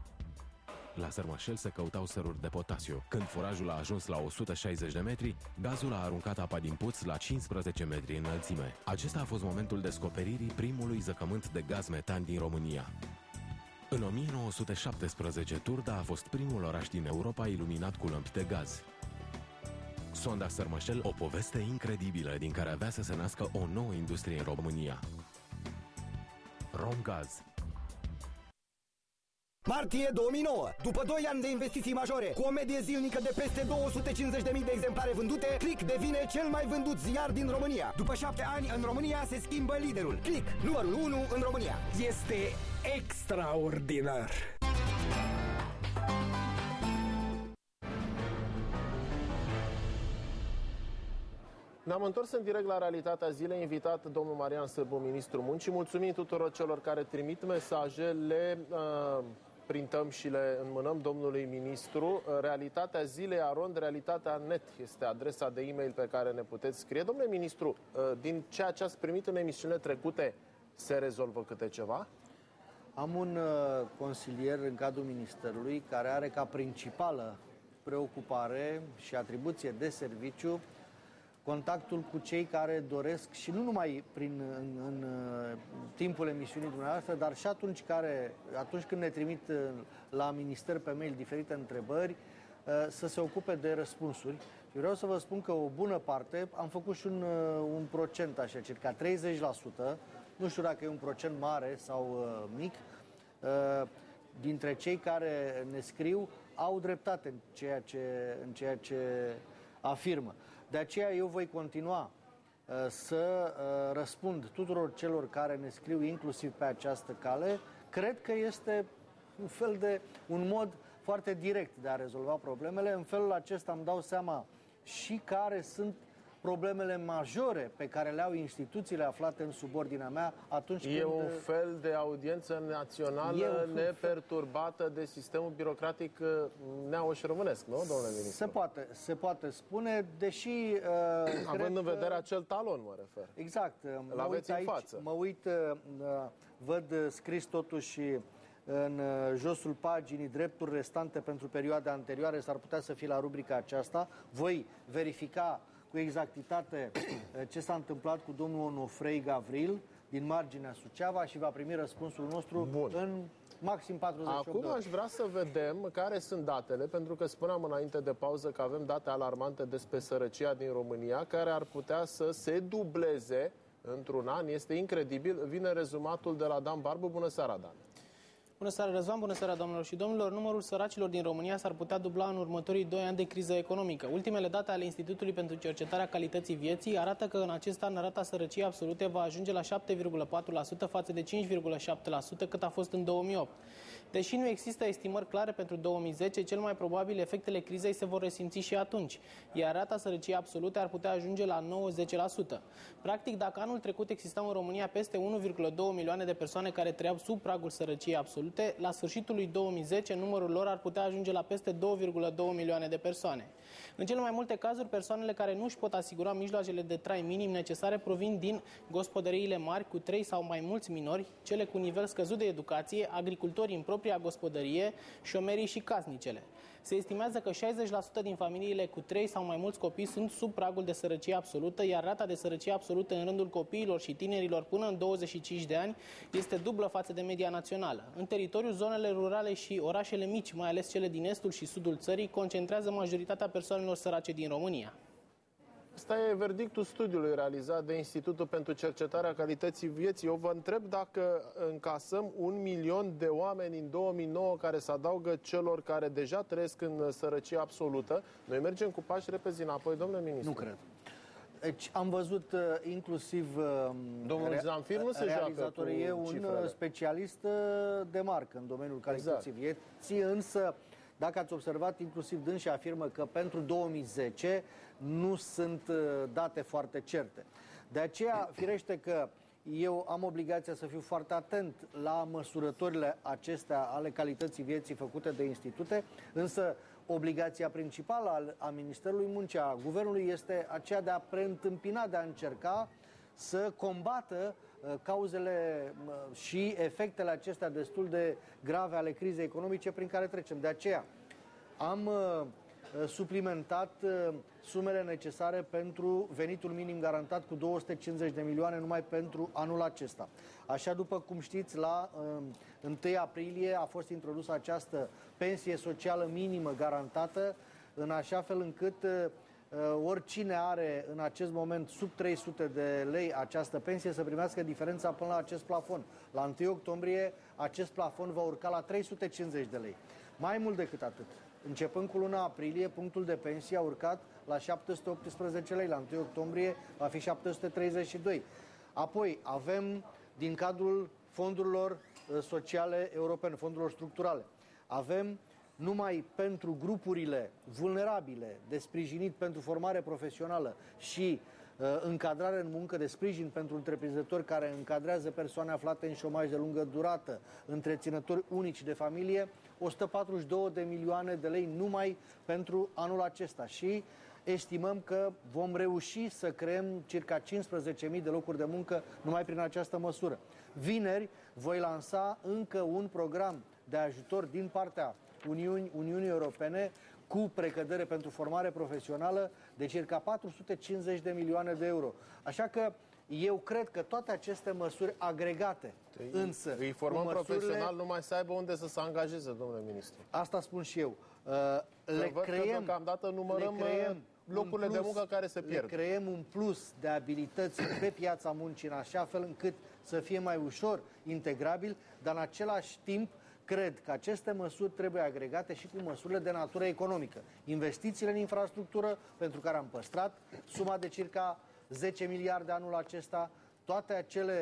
La Sărmășel se căutau săruri de potasiu. Când forajul a ajuns la o sută șaizeci de metri, gazul a aruncat apa din puț la cincisprezece metri înălțime. Acesta a fost momentul descoperirii primului zăcământ de gaz metan din România. În o mie nouă sute șaptesprezece, Turda a fost primul oraș din Europa iluminat cu lămpi de gaz. Sonda Sărmășel, o poveste incredibilă din care avea să se nască o nouă industrie în România. Romgaz. Martie două mii nouă. După doi ani de investiții majore, cu o medie zilnică de peste două sute cincizeci de mii de exemplare vândute, Click devine cel mai vândut ziar din România. După șapte ani, în România se schimbă liderul. Click, numărul unu în România. Este extraordinar! Ne-am întors în direct la Realitatea Zilei, invitat domnul Marian Sârbu, ministrul muncii. Mulțumim tuturor celor care trimit mesaje, le uh, printăm și le înmânăm domnului ministru. Realitatea Zilei arond realitatea net este adresa de e-mail pe care ne puteți scrie. Domnule ministru, uh, din ceea ce ați primit în emisiunile trecute, se rezolvă câte ceva? Am un uh, consilier în cadrul Ministerului care are ca principală preocupare și atribuție de serviciu contactul cu cei care doresc, și nu numai prin, în, în, în timpul emisiunii dumneavoastră, dar și atunci, care, atunci când ne trimit la minister pe mail diferite întrebări, să se ocupe de răspunsuri. Și vreau să vă spun că o bună parte, am făcut și un, un procent, așa, circa treizeci la sută, nu știu dacă e un procent mare sau mic, dintre cei care ne scriu au dreptate în ceea ce, în ceea ce afirmă. De aceea eu voi continua uh, să uh, răspund tuturor celor care ne scriu inclusiv pe această cale. Cred că este un fel de un mod foarte direct de a rezolva problemele. În felul acesta îmi dau seama și care sunt problemele majore pe care le au instituțiile aflate în subordinea mea atunci e când... E un fel de audiență națională neperturbată de sistemul birocratic neoș-românesc, nu, domnule ministru? Se poate, se poate spune, deși... Uh, Având în vedere că... acel talon, mă refer. Exact. Îl aveți în față. Mă uit, uh, văd scris totuși în josul paginii drepturi restante pentru perioade anterioare, s-ar putea să fie la rubrica aceasta. Voi verifica cu exactitate ce s-a întâmplat cu domnul Onofrei Gavril din marginea Suceava și va primi răspunsul nostru Bun. în maxim patruzeci și opt Acum de ore. aș vrea să vedem care sunt datele, pentru că spuneam înainte de pauză că avem date alarmante despre sărăcia din România, care ar putea să se dubleze într-un an. Este incredibil. Vine rezumatul de la Dan Barbu. Bună seara, Dan! Bună seara, Răzvan, bună seara, doamnelor și domnilor. Numărul săracilor din România s-ar putea dubla în următorii doi ani de criză economică. Ultimele date ale Institutului pentru Cercetarea Calității Vieții arată că în acest an rata sărăciei absolute va ajunge la șapte virgulă patru la sută față de cinci virgulă șapte la sută cât a fost în două mii opt. Deși nu există estimări clare pentru două mii zece, cel mai probabil efectele crizei se vor resimți și atunci, iar rata sărăciei absolute ar putea ajunge la nouăzeci la sută. Practic, dacă anul trecut existau în România peste unu virgulă doi milioane de persoane care trăiau sub pragul sărăciei absolute, la sfârșitul lui două mii zece numărul lor ar putea ajunge la peste două virgulă doi milioane de persoane. În cele mai multe cazuri, persoanele care nu își pot asigura mijloacele de trai minim necesare provin din gospodăriile mari cu trei sau mai mulți minori, cele cu nivel scăzut de educație, agricultorii în propria gospodărie, șomerii și casnicele. Se estimează că șaizeci la sută din familiile cu trei sau mai mulți copii sunt sub pragul de sărăcie absolută, iar rata de sărăcie absolută în rândul copiilor și tinerilor până în douăzeci și cinci de ani este dublă față de media națională. În teritoriu, zonele rurale și orașele mici, mai ales cele din estul și sudul țării, concentrează majoritatea persoanelor sărace din România. Asta e verdictul studiului realizat de Institutul pentru Cercetarea Calității Vieții. Eu vă întreb dacă încasăm un milion de oameni în două mii nouă care se adaugă celor care deja trăiesc în sărăcie absolută. Noi mergem cu pași repezi înapoi, domnule ministru? Nu cred. Deci am văzut uh, inclusiv uh, domnul Zamfir nu se joacă cu e un cifrele. specialist uh, de marcă în domeniul calității exact. vieții, însă dacă ați observat, inclusiv dânsi afirmă că pentru două mii zece nu sunt uh, date foarte certe. De aceea, firește că eu am obligația să fiu foarte atent la măsurătorile acestea ale calității vieții făcute de institute, însă obligația principală a Ministerului Muncii, a Guvernului, este aceea de a preîntâmpina, de a încerca să combată uh, cauzele uh, și efectele acestea destul de grave ale crizei economice prin care trecem. De aceea am uh, suplimentat uh, sumele necesare pentru venitul minim garantat cu două sute cincizeci de milioane numai pentru anul acesta. Așa, după cum știți, la uh, întâi aprilie a fost introdusă această pensie socială minimă garantată, în așa fel încât uh, oricine are în acest moment sub trei sute de lei această pensie să primească diferența până la acest plafon. La întâi octombrie acest plafon va urca la trei sute cincizeci de lei. Mai mult decât atât, începând cu luna aprilie, punctul de pensie a urcat la șapte sute optsprezece lei, la întâi octombrie va fi șapte sute treizeci și doi. Apoi avem din cadrul fondurilor sociale europene, fondurilor structurale, avem numai pentru grupurile vulnerabile de sprijinit pentru formare profesională și uh, încadrare în muncă, de sprijin pentru întreprinzători care încadrează persoane aflate în șomaj de lungă durată, întreținători unici de familie, o sută patruzeci și două de milioane de lei numai pentru anul acesta și estimăm că vom reuși să creăm circa cincisprezece mii de locuri de muncă numai prin această măsură. Vineri voi lansa încă un program de ajutor din partea Uniunii, Uniunii Europene cu precădere pentru formare profesională de circa patru sute cincizeci de milioane de euro. Așa că eu cred că toate aceste măsuri agregate, îi, însă... Îi formăm măsurile... profesional numai să aibă unde să se angajeze, domnule ministru. Asta spun și eu. Uh, le văd creăm, că deocamdată numărăm le creăm locurile plus, de muncă care se pierd. Le creăm un plus de abilități pe piața muncii în așa fel încât să fie mai ușor integrabil, dar în același timp cred că aceste măsuri trebuie agregate și cu măsurile de natură economică. Investițiile în infrastructură, pentru care am păstrat suma de circa zece miliarde anul acesta, toate acele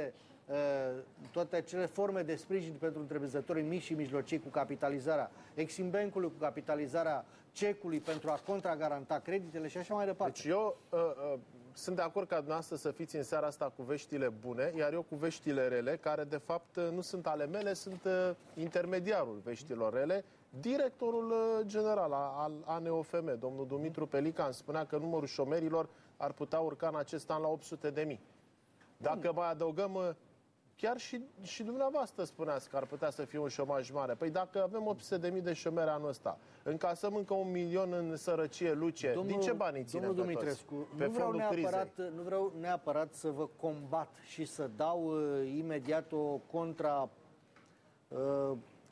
toate acele forme de sprijin pentru întreprinzătorii mici și mijlocii cu capitalizarea Exim Bank-ului, cu capitalizarea cecului pentru a contragaranta creditele și așa mai departe. Deci eu uh, uh, sunt de acord ca dumneavoastră să fiți în seara asta cu veștile bune, iar eu cu veștile rele, care de fapt nu sunt ale mele, sunt uh, intermediarul veștilor rele. Directorul uh, general al A N O F M, domnul Dumitru Pelican, spunea că numărul șomerilor ar putea urca în acest an la opt sute de mii. Dacă mai adăugăm, uh, chiar și, și dumneavoastră spuneați că ar putea să fie un șomaj mare. Păi dacă avem opt sute de mii de șomeri anul ăsta, încasăm încă un milion în sărăcie, Luce, domnul, din ce bani îi ținem domnul pe Dumitrescu, toți? Pe nu vreau, neapărat, crizei. nu vreau neapărat să vă combat și să dau uh, imediat o contra uh,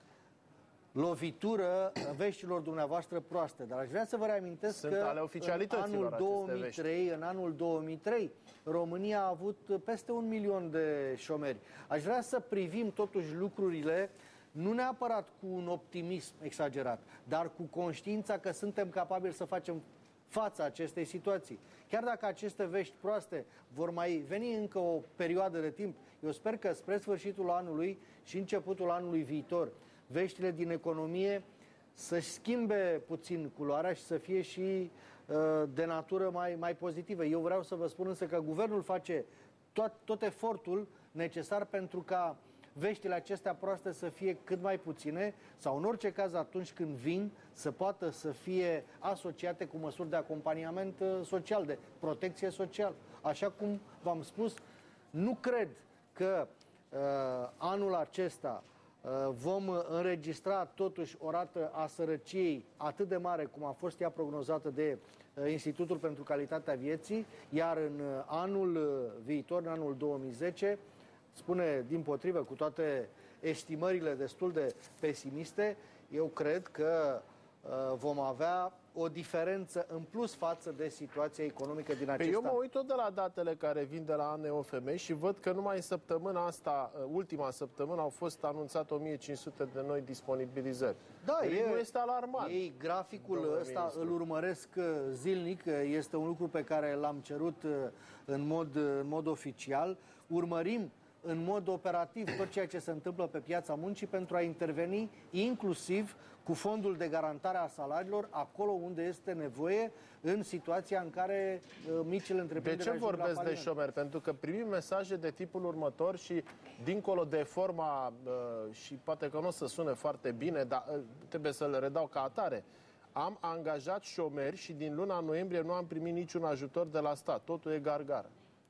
lovitură veștilor dumneavoastră proaste, dar aș vrea să vă reamintesc Sunt că ale oficialităților în anul două mii trei, în anul două mii trei, România a avut peste un milion de șomeri. Aș vrea să privim totuși lucrurile nu neapărat cu un optimism exagerat, dar cu conștiința că suntem capabili să facem fața acestei situații. Chiar dacă aceste vești proaste vor mai veni încă o perioadă de timp, eu sper că spre sfârșitul anului și începutul anului viitor, veștile din economie să-și schimbe puțin culoarea și să fie și uh, de natură mai, mai pozitivă. Eu vreau să vă spun însă că guvernul face tot, tot efortul necesar pentru ca veștile acestea proaste să fie cât mai puține sau în orice caz atunci când vin să poată să fie asociate cu măsuri de acompaniament uh, social, de protecție socială. Așa cum v-am spus, nu cred că uh, anul acesta vom înregistra totuși o rată a sărăciei atât de mare cum a fost ea prognozată de Institutul pentru Calitatea Vieții, iar în anul viitor, în anul două mii zece, spune dimpotrivă, cu toate estimările destul de pesimiste, eu cred că vom avea o diferență în plus față de situația economică din acest Păi eu an. mă uit tot de la datele care vin de la A N O F M și văd că numai în săptămâna asta, ultima săptămână, au fost anunțate o mie cinci sute de noi disponibilizări. Da, e, nu este alarmant. Ei graficul ăsta îl urmăresc zilnic, este un lucru pe care l-am cerut în mod, în mod oficial. Urmărim în mod operativ tot ceea ce se întâmplă pe piața muncii pentru a interveni inclusiv cu fondul de garantare a salariilor acolo unde este nevoie în situația în care uh, micile întreprinderi De ce vorbesc de șomeri? Pentru că primim mesaje de tipul următor și dincolo de forma uh, și poate că nu o să sune foarte bine, dar uh, trebuie să le redau ca atare. Am angajat șomeri și din luna noiembrie nu am primit niciun ajutor de la stat. Totul e gargar.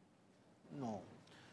Nu.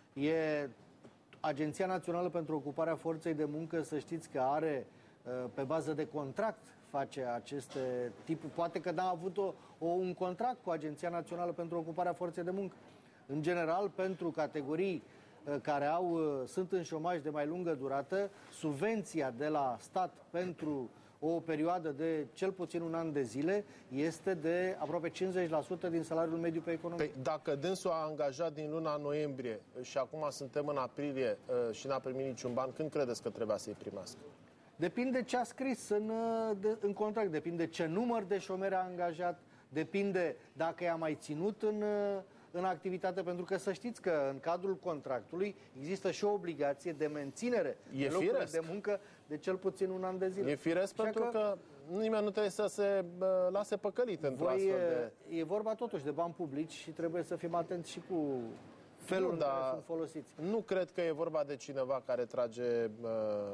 E Agenția Națională pentru Ocuparea Forței de Muncă, să știți că are pe bază de contract face aceste tipuri. Poate că n-a avut o, o, un contract cu Agenția Națională pentru Ocuparea Forței de Muncă. În general, pentru categorii care au, sunt în șomaj de mai lungă durată, subvenția de la stat pentru o perioadă de cel puțin un an de zile este de aproape cincizeci la sută din salariul mediu pe economie. Păi, dacă dânsul a angajat din luna noiembrie și acum suntem în aprilie și n-a primit niciun ban, când credeți că trebuia să-i primească? Depinde ce a scris în, de, în contract, depinde ce număr de șomeri a angajat, depinde dacă i-a mai ținut în, în activitate, pentru că să știți că în cadrul contractului există și o obligație de menținere e de locurile de muncă de cel puțin un an de zile. E firesc. Așa pentru că, că nimeni nu trebuie să se uh, lase păcălit într-o astfel de... E vorba totuși de bani publici și trebuie să fim atenți și cu felul nu, în care sunt folosiți. Nu cred că e vorba de cineva care trage... Uh,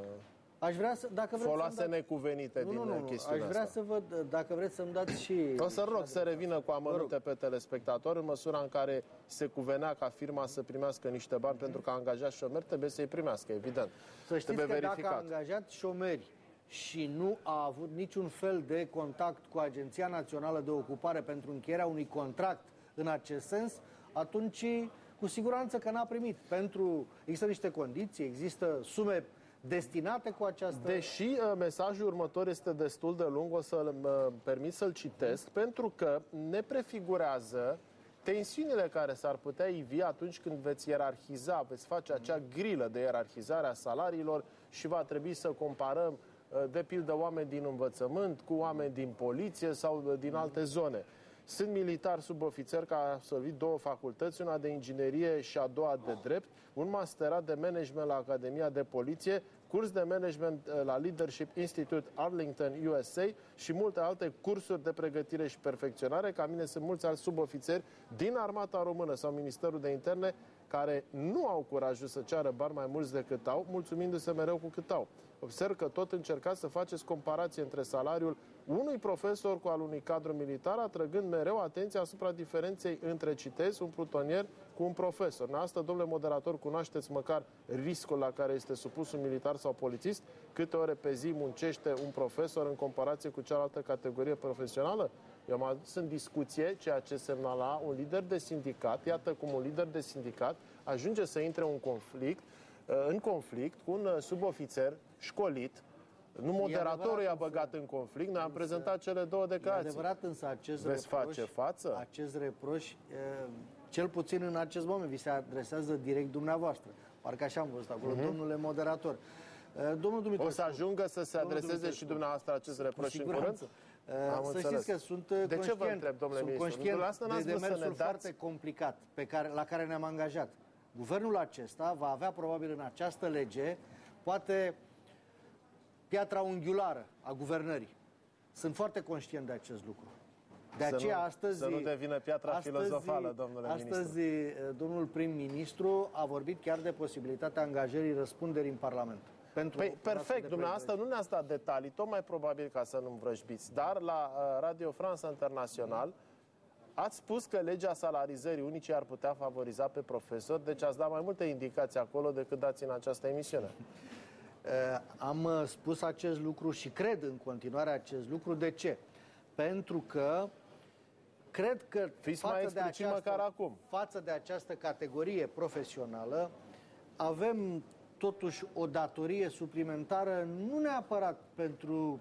Aș vrea să, dacă vreți folose să necuvenite nu, din nu, nu, chestiunea Aș vrea asta. să văd, dacă vreți să-mi dați și... O să rog să revină cu amănunte pe telespectatori în măsura în care se cuvenea ca firma să primească niște bani pentru că a angajat șomeri, trebuie să-i primească, evident. Să știți trebuie că verificat. Dacă a angajat șomeri și nu a avut niciun fel de contact cu Agenția Națională de Ocupare pentru încheierea unui contract în acest sens, atunci cu siguranță că n-a primit. Pentru... Există niște condiții, există sume destinate cu această... Deși uh, mesajul următor este destul de lung, o să uh, permit să-l citesc, pentru că ne prefigurează tensiunile care s-ar putea ivi atunci când veți ierarhiza, veți face acea grilă de ierarhizare a salariilor și va trebui să comparăm, uh, de pildă, oameni din învățământ cu oameni din poliție sau uh, din alte zone. Sunt militar subofițer care a absolvit două facultăți, una de inginerie și a doua de drept, un masterat de management la Academia de Poliție, curs de management la Leadership Institute Arlington, U S A și multe alte cursuri de pregătire și perfecționare. Ca mine sunt mulți alți subofițeri din Armata Română sau Ministerul de Interne care nu au curajul să ceară bani mai mulți decât au, mulțumindu-se mereu cu cât au. Observ că tot încercați să faceți comparație între salariul unui profesor cu al unui cadru militar, atrăgând mereu atenția asupra diferenței între, citez, un plutonier cu un profesor. În asta, domnule moderator, cunoașteți măcar riscul la care este supus un militar sau polițist? Câte ore pe zi muncește un profesor în comparație cu cealaltă categorie profesională? Eu am adus în discuție ceea ce semnala un lider de sindicat. Iată cum un lider de sindicat ajunge să intre un conflict, în conflict cu un subofițer școlit. Nu moderatorul i-a băgat în conflict, noi am prezentat cele două declarații. E adevărat, însă acest Veți reproș, face față? acest reproș, cel puțin în acest moment, vi se adresează direct dumneavoastră. Parcă așa am văzut acolo, Mhm. domnule moderator. Domnul Dumitrescu, O să ajungă să se adreseze Dumitrescu, și dumneavoastră acest reproș în curând? Am să știți că sunt De conștient, ce vă întreb, domnule sunt ministru? conștient Dumneavoastră de n-ați vrut să ne demersul dați- foarte complicat pe care, la care ne-am angajat. Guvernul acesta va avea probabil în această lege, poate, piatra unghiulară a guvernării. Sunt foarte conștient de acest lucru. De Să aceea, nu- astăzi... să nu devină piatra astăzi, filozofală, domnule Astăzi, domnul prim-ministru a vorbit chiar de posibilitatea angajării răspunderii în Parlament. Pentru Păi, operații perfect, de dumneavoastră nu ne-ați dat detalii, tocmai probabil ca să nu-mi vrăjbiți, dar la uh, Radio France International ați spus că legea salarizării unice ar putea favoriza pe profesori, deci ați dat mai multe indicații acolo decât dați în această emisiune. Uh, am uh, spus acest lucru și cred în continuare acest lucru. De ce? Pentru că cred că Fiți mai explicit măcar acum. față de această categorie profesională avem totuși o datorie suplimentară, nu neapărat pentru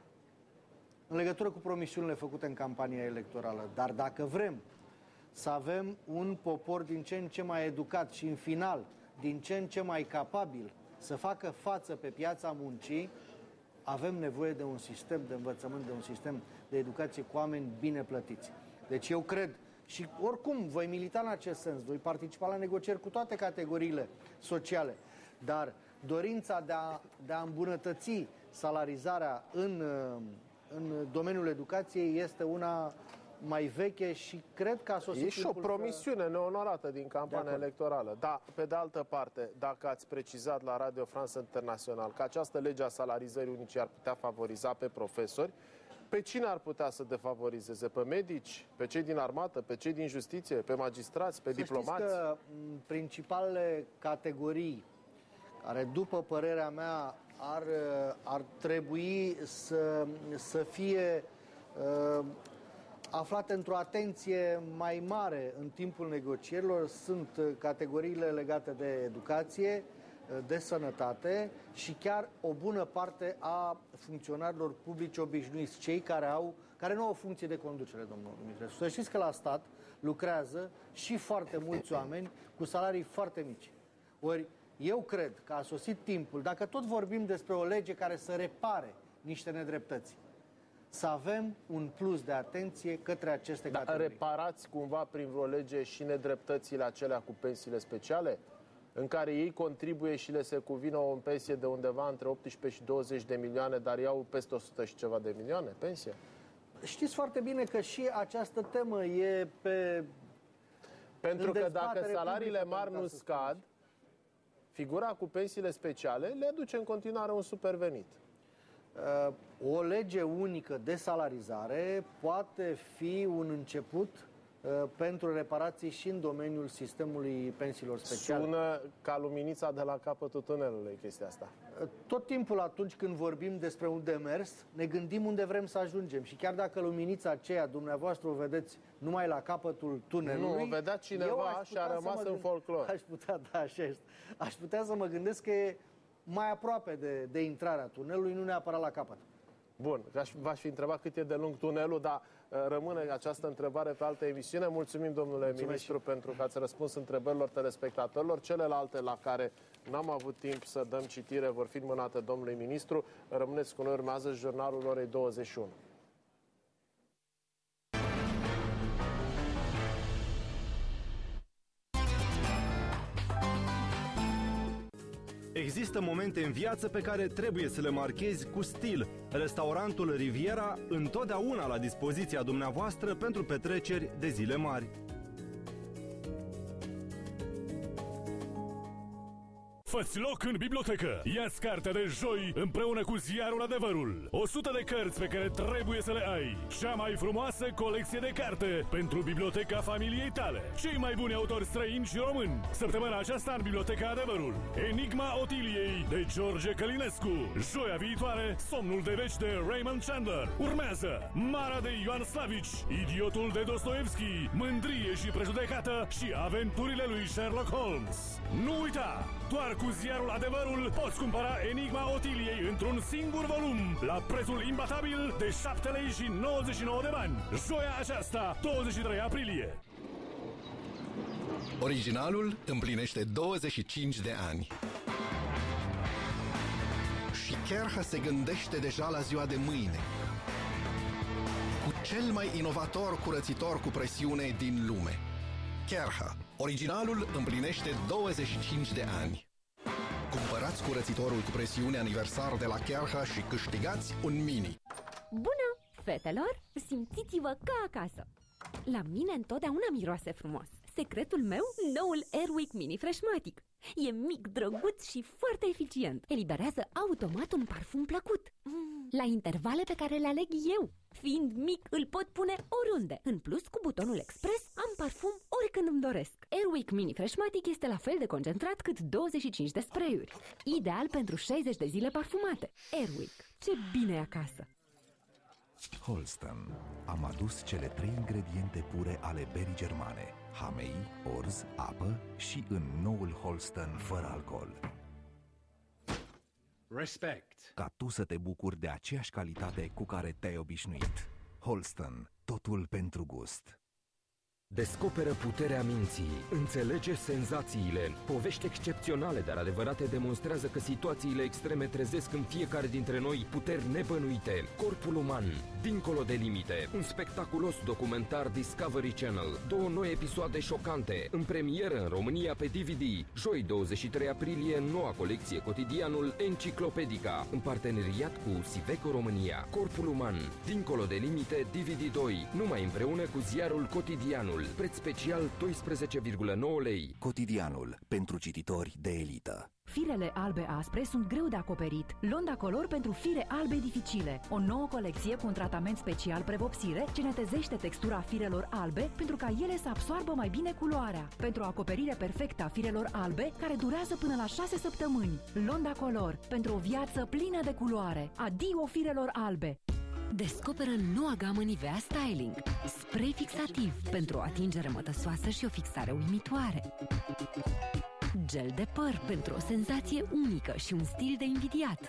în legătură cu promisiunile făcute în campania electorală, dar dacă vrem să avem un popor din ce în ce mai educat și în final din ce în ce mai capabil să facă față pe piața muncii, avem nevoie de un sistem de învățământ, de un sistem de educație cu oameni bine plătiți. Deci eu cred, și oricum voi milita în acest sens, voi participa la negocieri cu toate categoriile sociale, dar dorința de a, de a îmbunătăți salarizarea în, în domeniul educației este una mai veche și cred că a sosit E și o timpul să- promisiune neonorată din campania acord. electorală. Da, pe de altă parte, dacă ați precizat la Radio France International că această lege a salarizării unice ar putea favoriza pe profesori, pe cine ar putea să defavorizeze? Pe medici? Pe cei din armată? Pe cei din justiție? Pe magistrați? Pe Să diplomați? știți că m, principalele categorii care, după părerea mea, ar, ar trebui să, să fie uh, aflate într-o atenție mai mare în timpul negocierilor sunt categoriile legate de educație, de sănătate și chiar o bună parte a funcționarilor publici obișnuiți, cei care, au, care nu au funcție de conducere, domnul Dumitrescu. Să știți că la stat lucrează și foarte mulți oameni cu salarii foarte mici. Ori eu cred că a sosit timpul, dacă tot vorbim despre o lege care să repare niște nedreptăți, să avem un plus de atenție către aceste Dar categorii. reparați cumva prin vreo lege și nedreptățile acelea cu pensiile speciale? În care ei contribuie și le se cuvină o pensie de undeva între optsprezece și douăzeci de milioane, dar iau peste o sută și ceva de milioane pensie? Știți foarte bine că și această temă e pe... Pentru în că dezbatere dacă salariile publică, mari ca nu să scad, figura cu pensiile speciale le aduce în continuare un supervenit. Uh, o lege unică de salarizare poate fi un început uh, pentru reparații și în domeniul sistemului pensiilor speciale. Sună ca luminița de la capătul tunelului chestia asta. Uh, Tot timpul atunci când vorbim despre un demers, ne gândim unde vrem să ajungem. Și chiar dacă luminița aceea dumneavoastră o vedeți numai la capătul tunelului... Nu, o vedea cineva eu aș și a putea să rămas mă în gând- folclor. Aș putea, da, așa este. Aș putea să mă gândesc că e mai aproape de, de intrarea tunelului, nu neapărat la capăt. Bun, v-aș fi întrebat cât e de lung tunelul, dar uh, rămâne această întrebare pe altă emisiune. Mulțumim, domnule Mulțumesc. ministru, pentru că ați răspuns întrebărilor telespectatorilor. Celelalte la care n-am avut timp să dăm citire vor fi înmânate domnului ministru. Rămâneți cu noi, urmează jurnalul orei douăzeci și unu. Există momente în viață pe care trebuie să le marchezi cu stil. Restaurantul Riviera întotdeauna la dispoziția dumneavoastră pentru petreceri de zile mari. Fă-ți loc în bibliotecă! Ia-ți cartea de joi împreună cu ziarul Adevărul. o sută de cărți pe care trebuie să le ai. Cea mai frumoasă colecție de carte pentru biblioteca familiei tale. Cei mai buni autori străini și români. Săptămâna aceasta în Biblioteca Adevărul. Enigma Otiliei de George Călinescu. Joia viitoare, Somnul de veci de Raymond Chandler. Urmează Mara de Ioan Slavici, Idiotul de Dostoevski, Mândrie și prejudecată și Aventurile lui Sherlock Holmes. Nu uita! Doar cu ziarul Adevărul poți cumpăra Enigma Otiliei într-un singur volum la prețul imbatabil de șapte lei și nouăzeci și nouă de bani. Joia aceasta, douăzeci și trei aprilie. Originalul împlinește douăzeci și cinci de ani. Și Kerha se gândește deja la ziua de mâine. Cu cel mai inovator curățitor cu presiune din lume. Kerha. Originalul împlinește douăzeci și cinci de ani. Cumpărați curățitorul cu presiune aniversar de la Kerha și câștigați un mini. Bună, fetelor! Simțiți-vă ca acasă! La mine întotdeauna miroase frumos. Secretul meu, noul Airwick Mini Freshmatic. E mic, drăguț și foarte eficient. Eliberează automat un parfum plăcut. Mm, la intervale pe care le aleg eu. Fiind mic, îl pot pune oriunde. În plus, cu butonul Express, am parfum oricând îmi doresc. Airwick Mini Freshmatic este la fel de concentrat cât douăzeci și cinci de spray-uri. Ideal pentru șaizeci de zile parfumate. Airwick. Ce bine e acasă! Holsten. Am adus cele trei ingrediente pure ale berii germane: hamei, orz, apă și în noul Holsten fără alcool. Respect. Ca tu să te bucuri de aceeași calitate cu care te-ai obișnuit. Holsten. Totul pentru gust. Descoperă puterea minții, înțelege senzațiile. Povești excepționale, dar adevărate, demonstrează că situațiile extreme trezesc în fiecare dintre noi puteri nebănuite. Corpul uman, dincolo de limite. Un spectaculos documentar Discovery Channel. Două noi episoade șocante, în premieră în România pe D V D. Joi, douăzeci și trei aprilie, noua colecție cotidianul Enciclopedica, în parteneriat cu Siveco România. Corpul uman, dincolo de limite, D V D doi, numai împreună cu ziarul Cotidianul. Preț special doisprezece virgulă nouă lei. Cotidianul, pentru cititori de elită. Firele albe aspre sunt greu de acoperit. Londa Color pentru fire albe dificile. O nouă colecție cu un tratament special prevopsire ce netezește textura firelor albe pentru ca ele să absoarbă mai bine culoarea. Pentru o acoperire perfectă a firelor albe care durează până la șase săptămâni. Londa Color pentru o viață plină de culoare. Adio firelor albe. Descoperă noua gamă Nivea Styling. Spray fixativ pentru o atingere mătăsoasă și o fixare uimitoare. Gel de păr pentru o senzație unică și un stil de invidiat.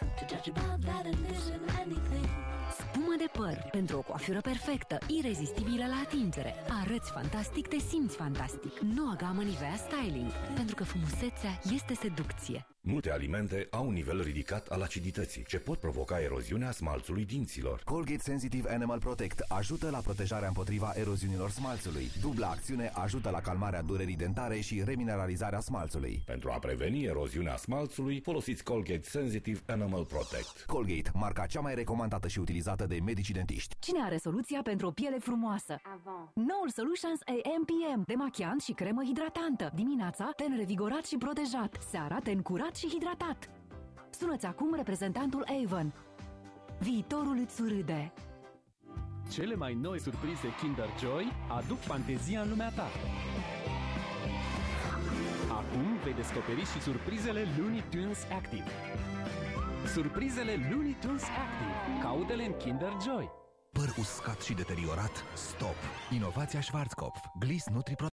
Spumă de păr pentru o coafură perfectă, irezistibilă la atingere. Arăți fantastic, te simți fantastic. Noua gamă Nivea Styling, pentru că frumusețea este seducție. Multe alimente au un nivel ridicat al acidității, ce pot provoca eroziunea smalțului dinților. Colgate Sensitive Animal Protect ajută la protejarea împotriva eroziunilor smalțului. Dubla acțiune ajută la calmarea durerii dentare și remineralizarea smalțului. Pentru a preveni eroziunea smalțului, folosiți Colgate Sensitive Animal Protect. Colgate, marca cea mai recomandată și utilizată de medicii dentiști. Cine are soluția pentru o piele frumoasă? Avon. Noul Solutions A M P M, demachiant și cremă hidratantă. Dimineața, ten revigorat și protejat. Seara, ten curat și hidratat. Sună-ți acum reprezentantul Avon. Viitorul îți surâde. Cele mai noi surprize Kinder Joy aduc fantezia în lumea ta. Acum vei descoperi și surprizele Looney Tunes Active. Surprizele Looney Tunes Active. Caută-le în Kinder Joy. Păr uscat și deteriorat? Stop! Inovația Schwarzkopf. Gliss Nutri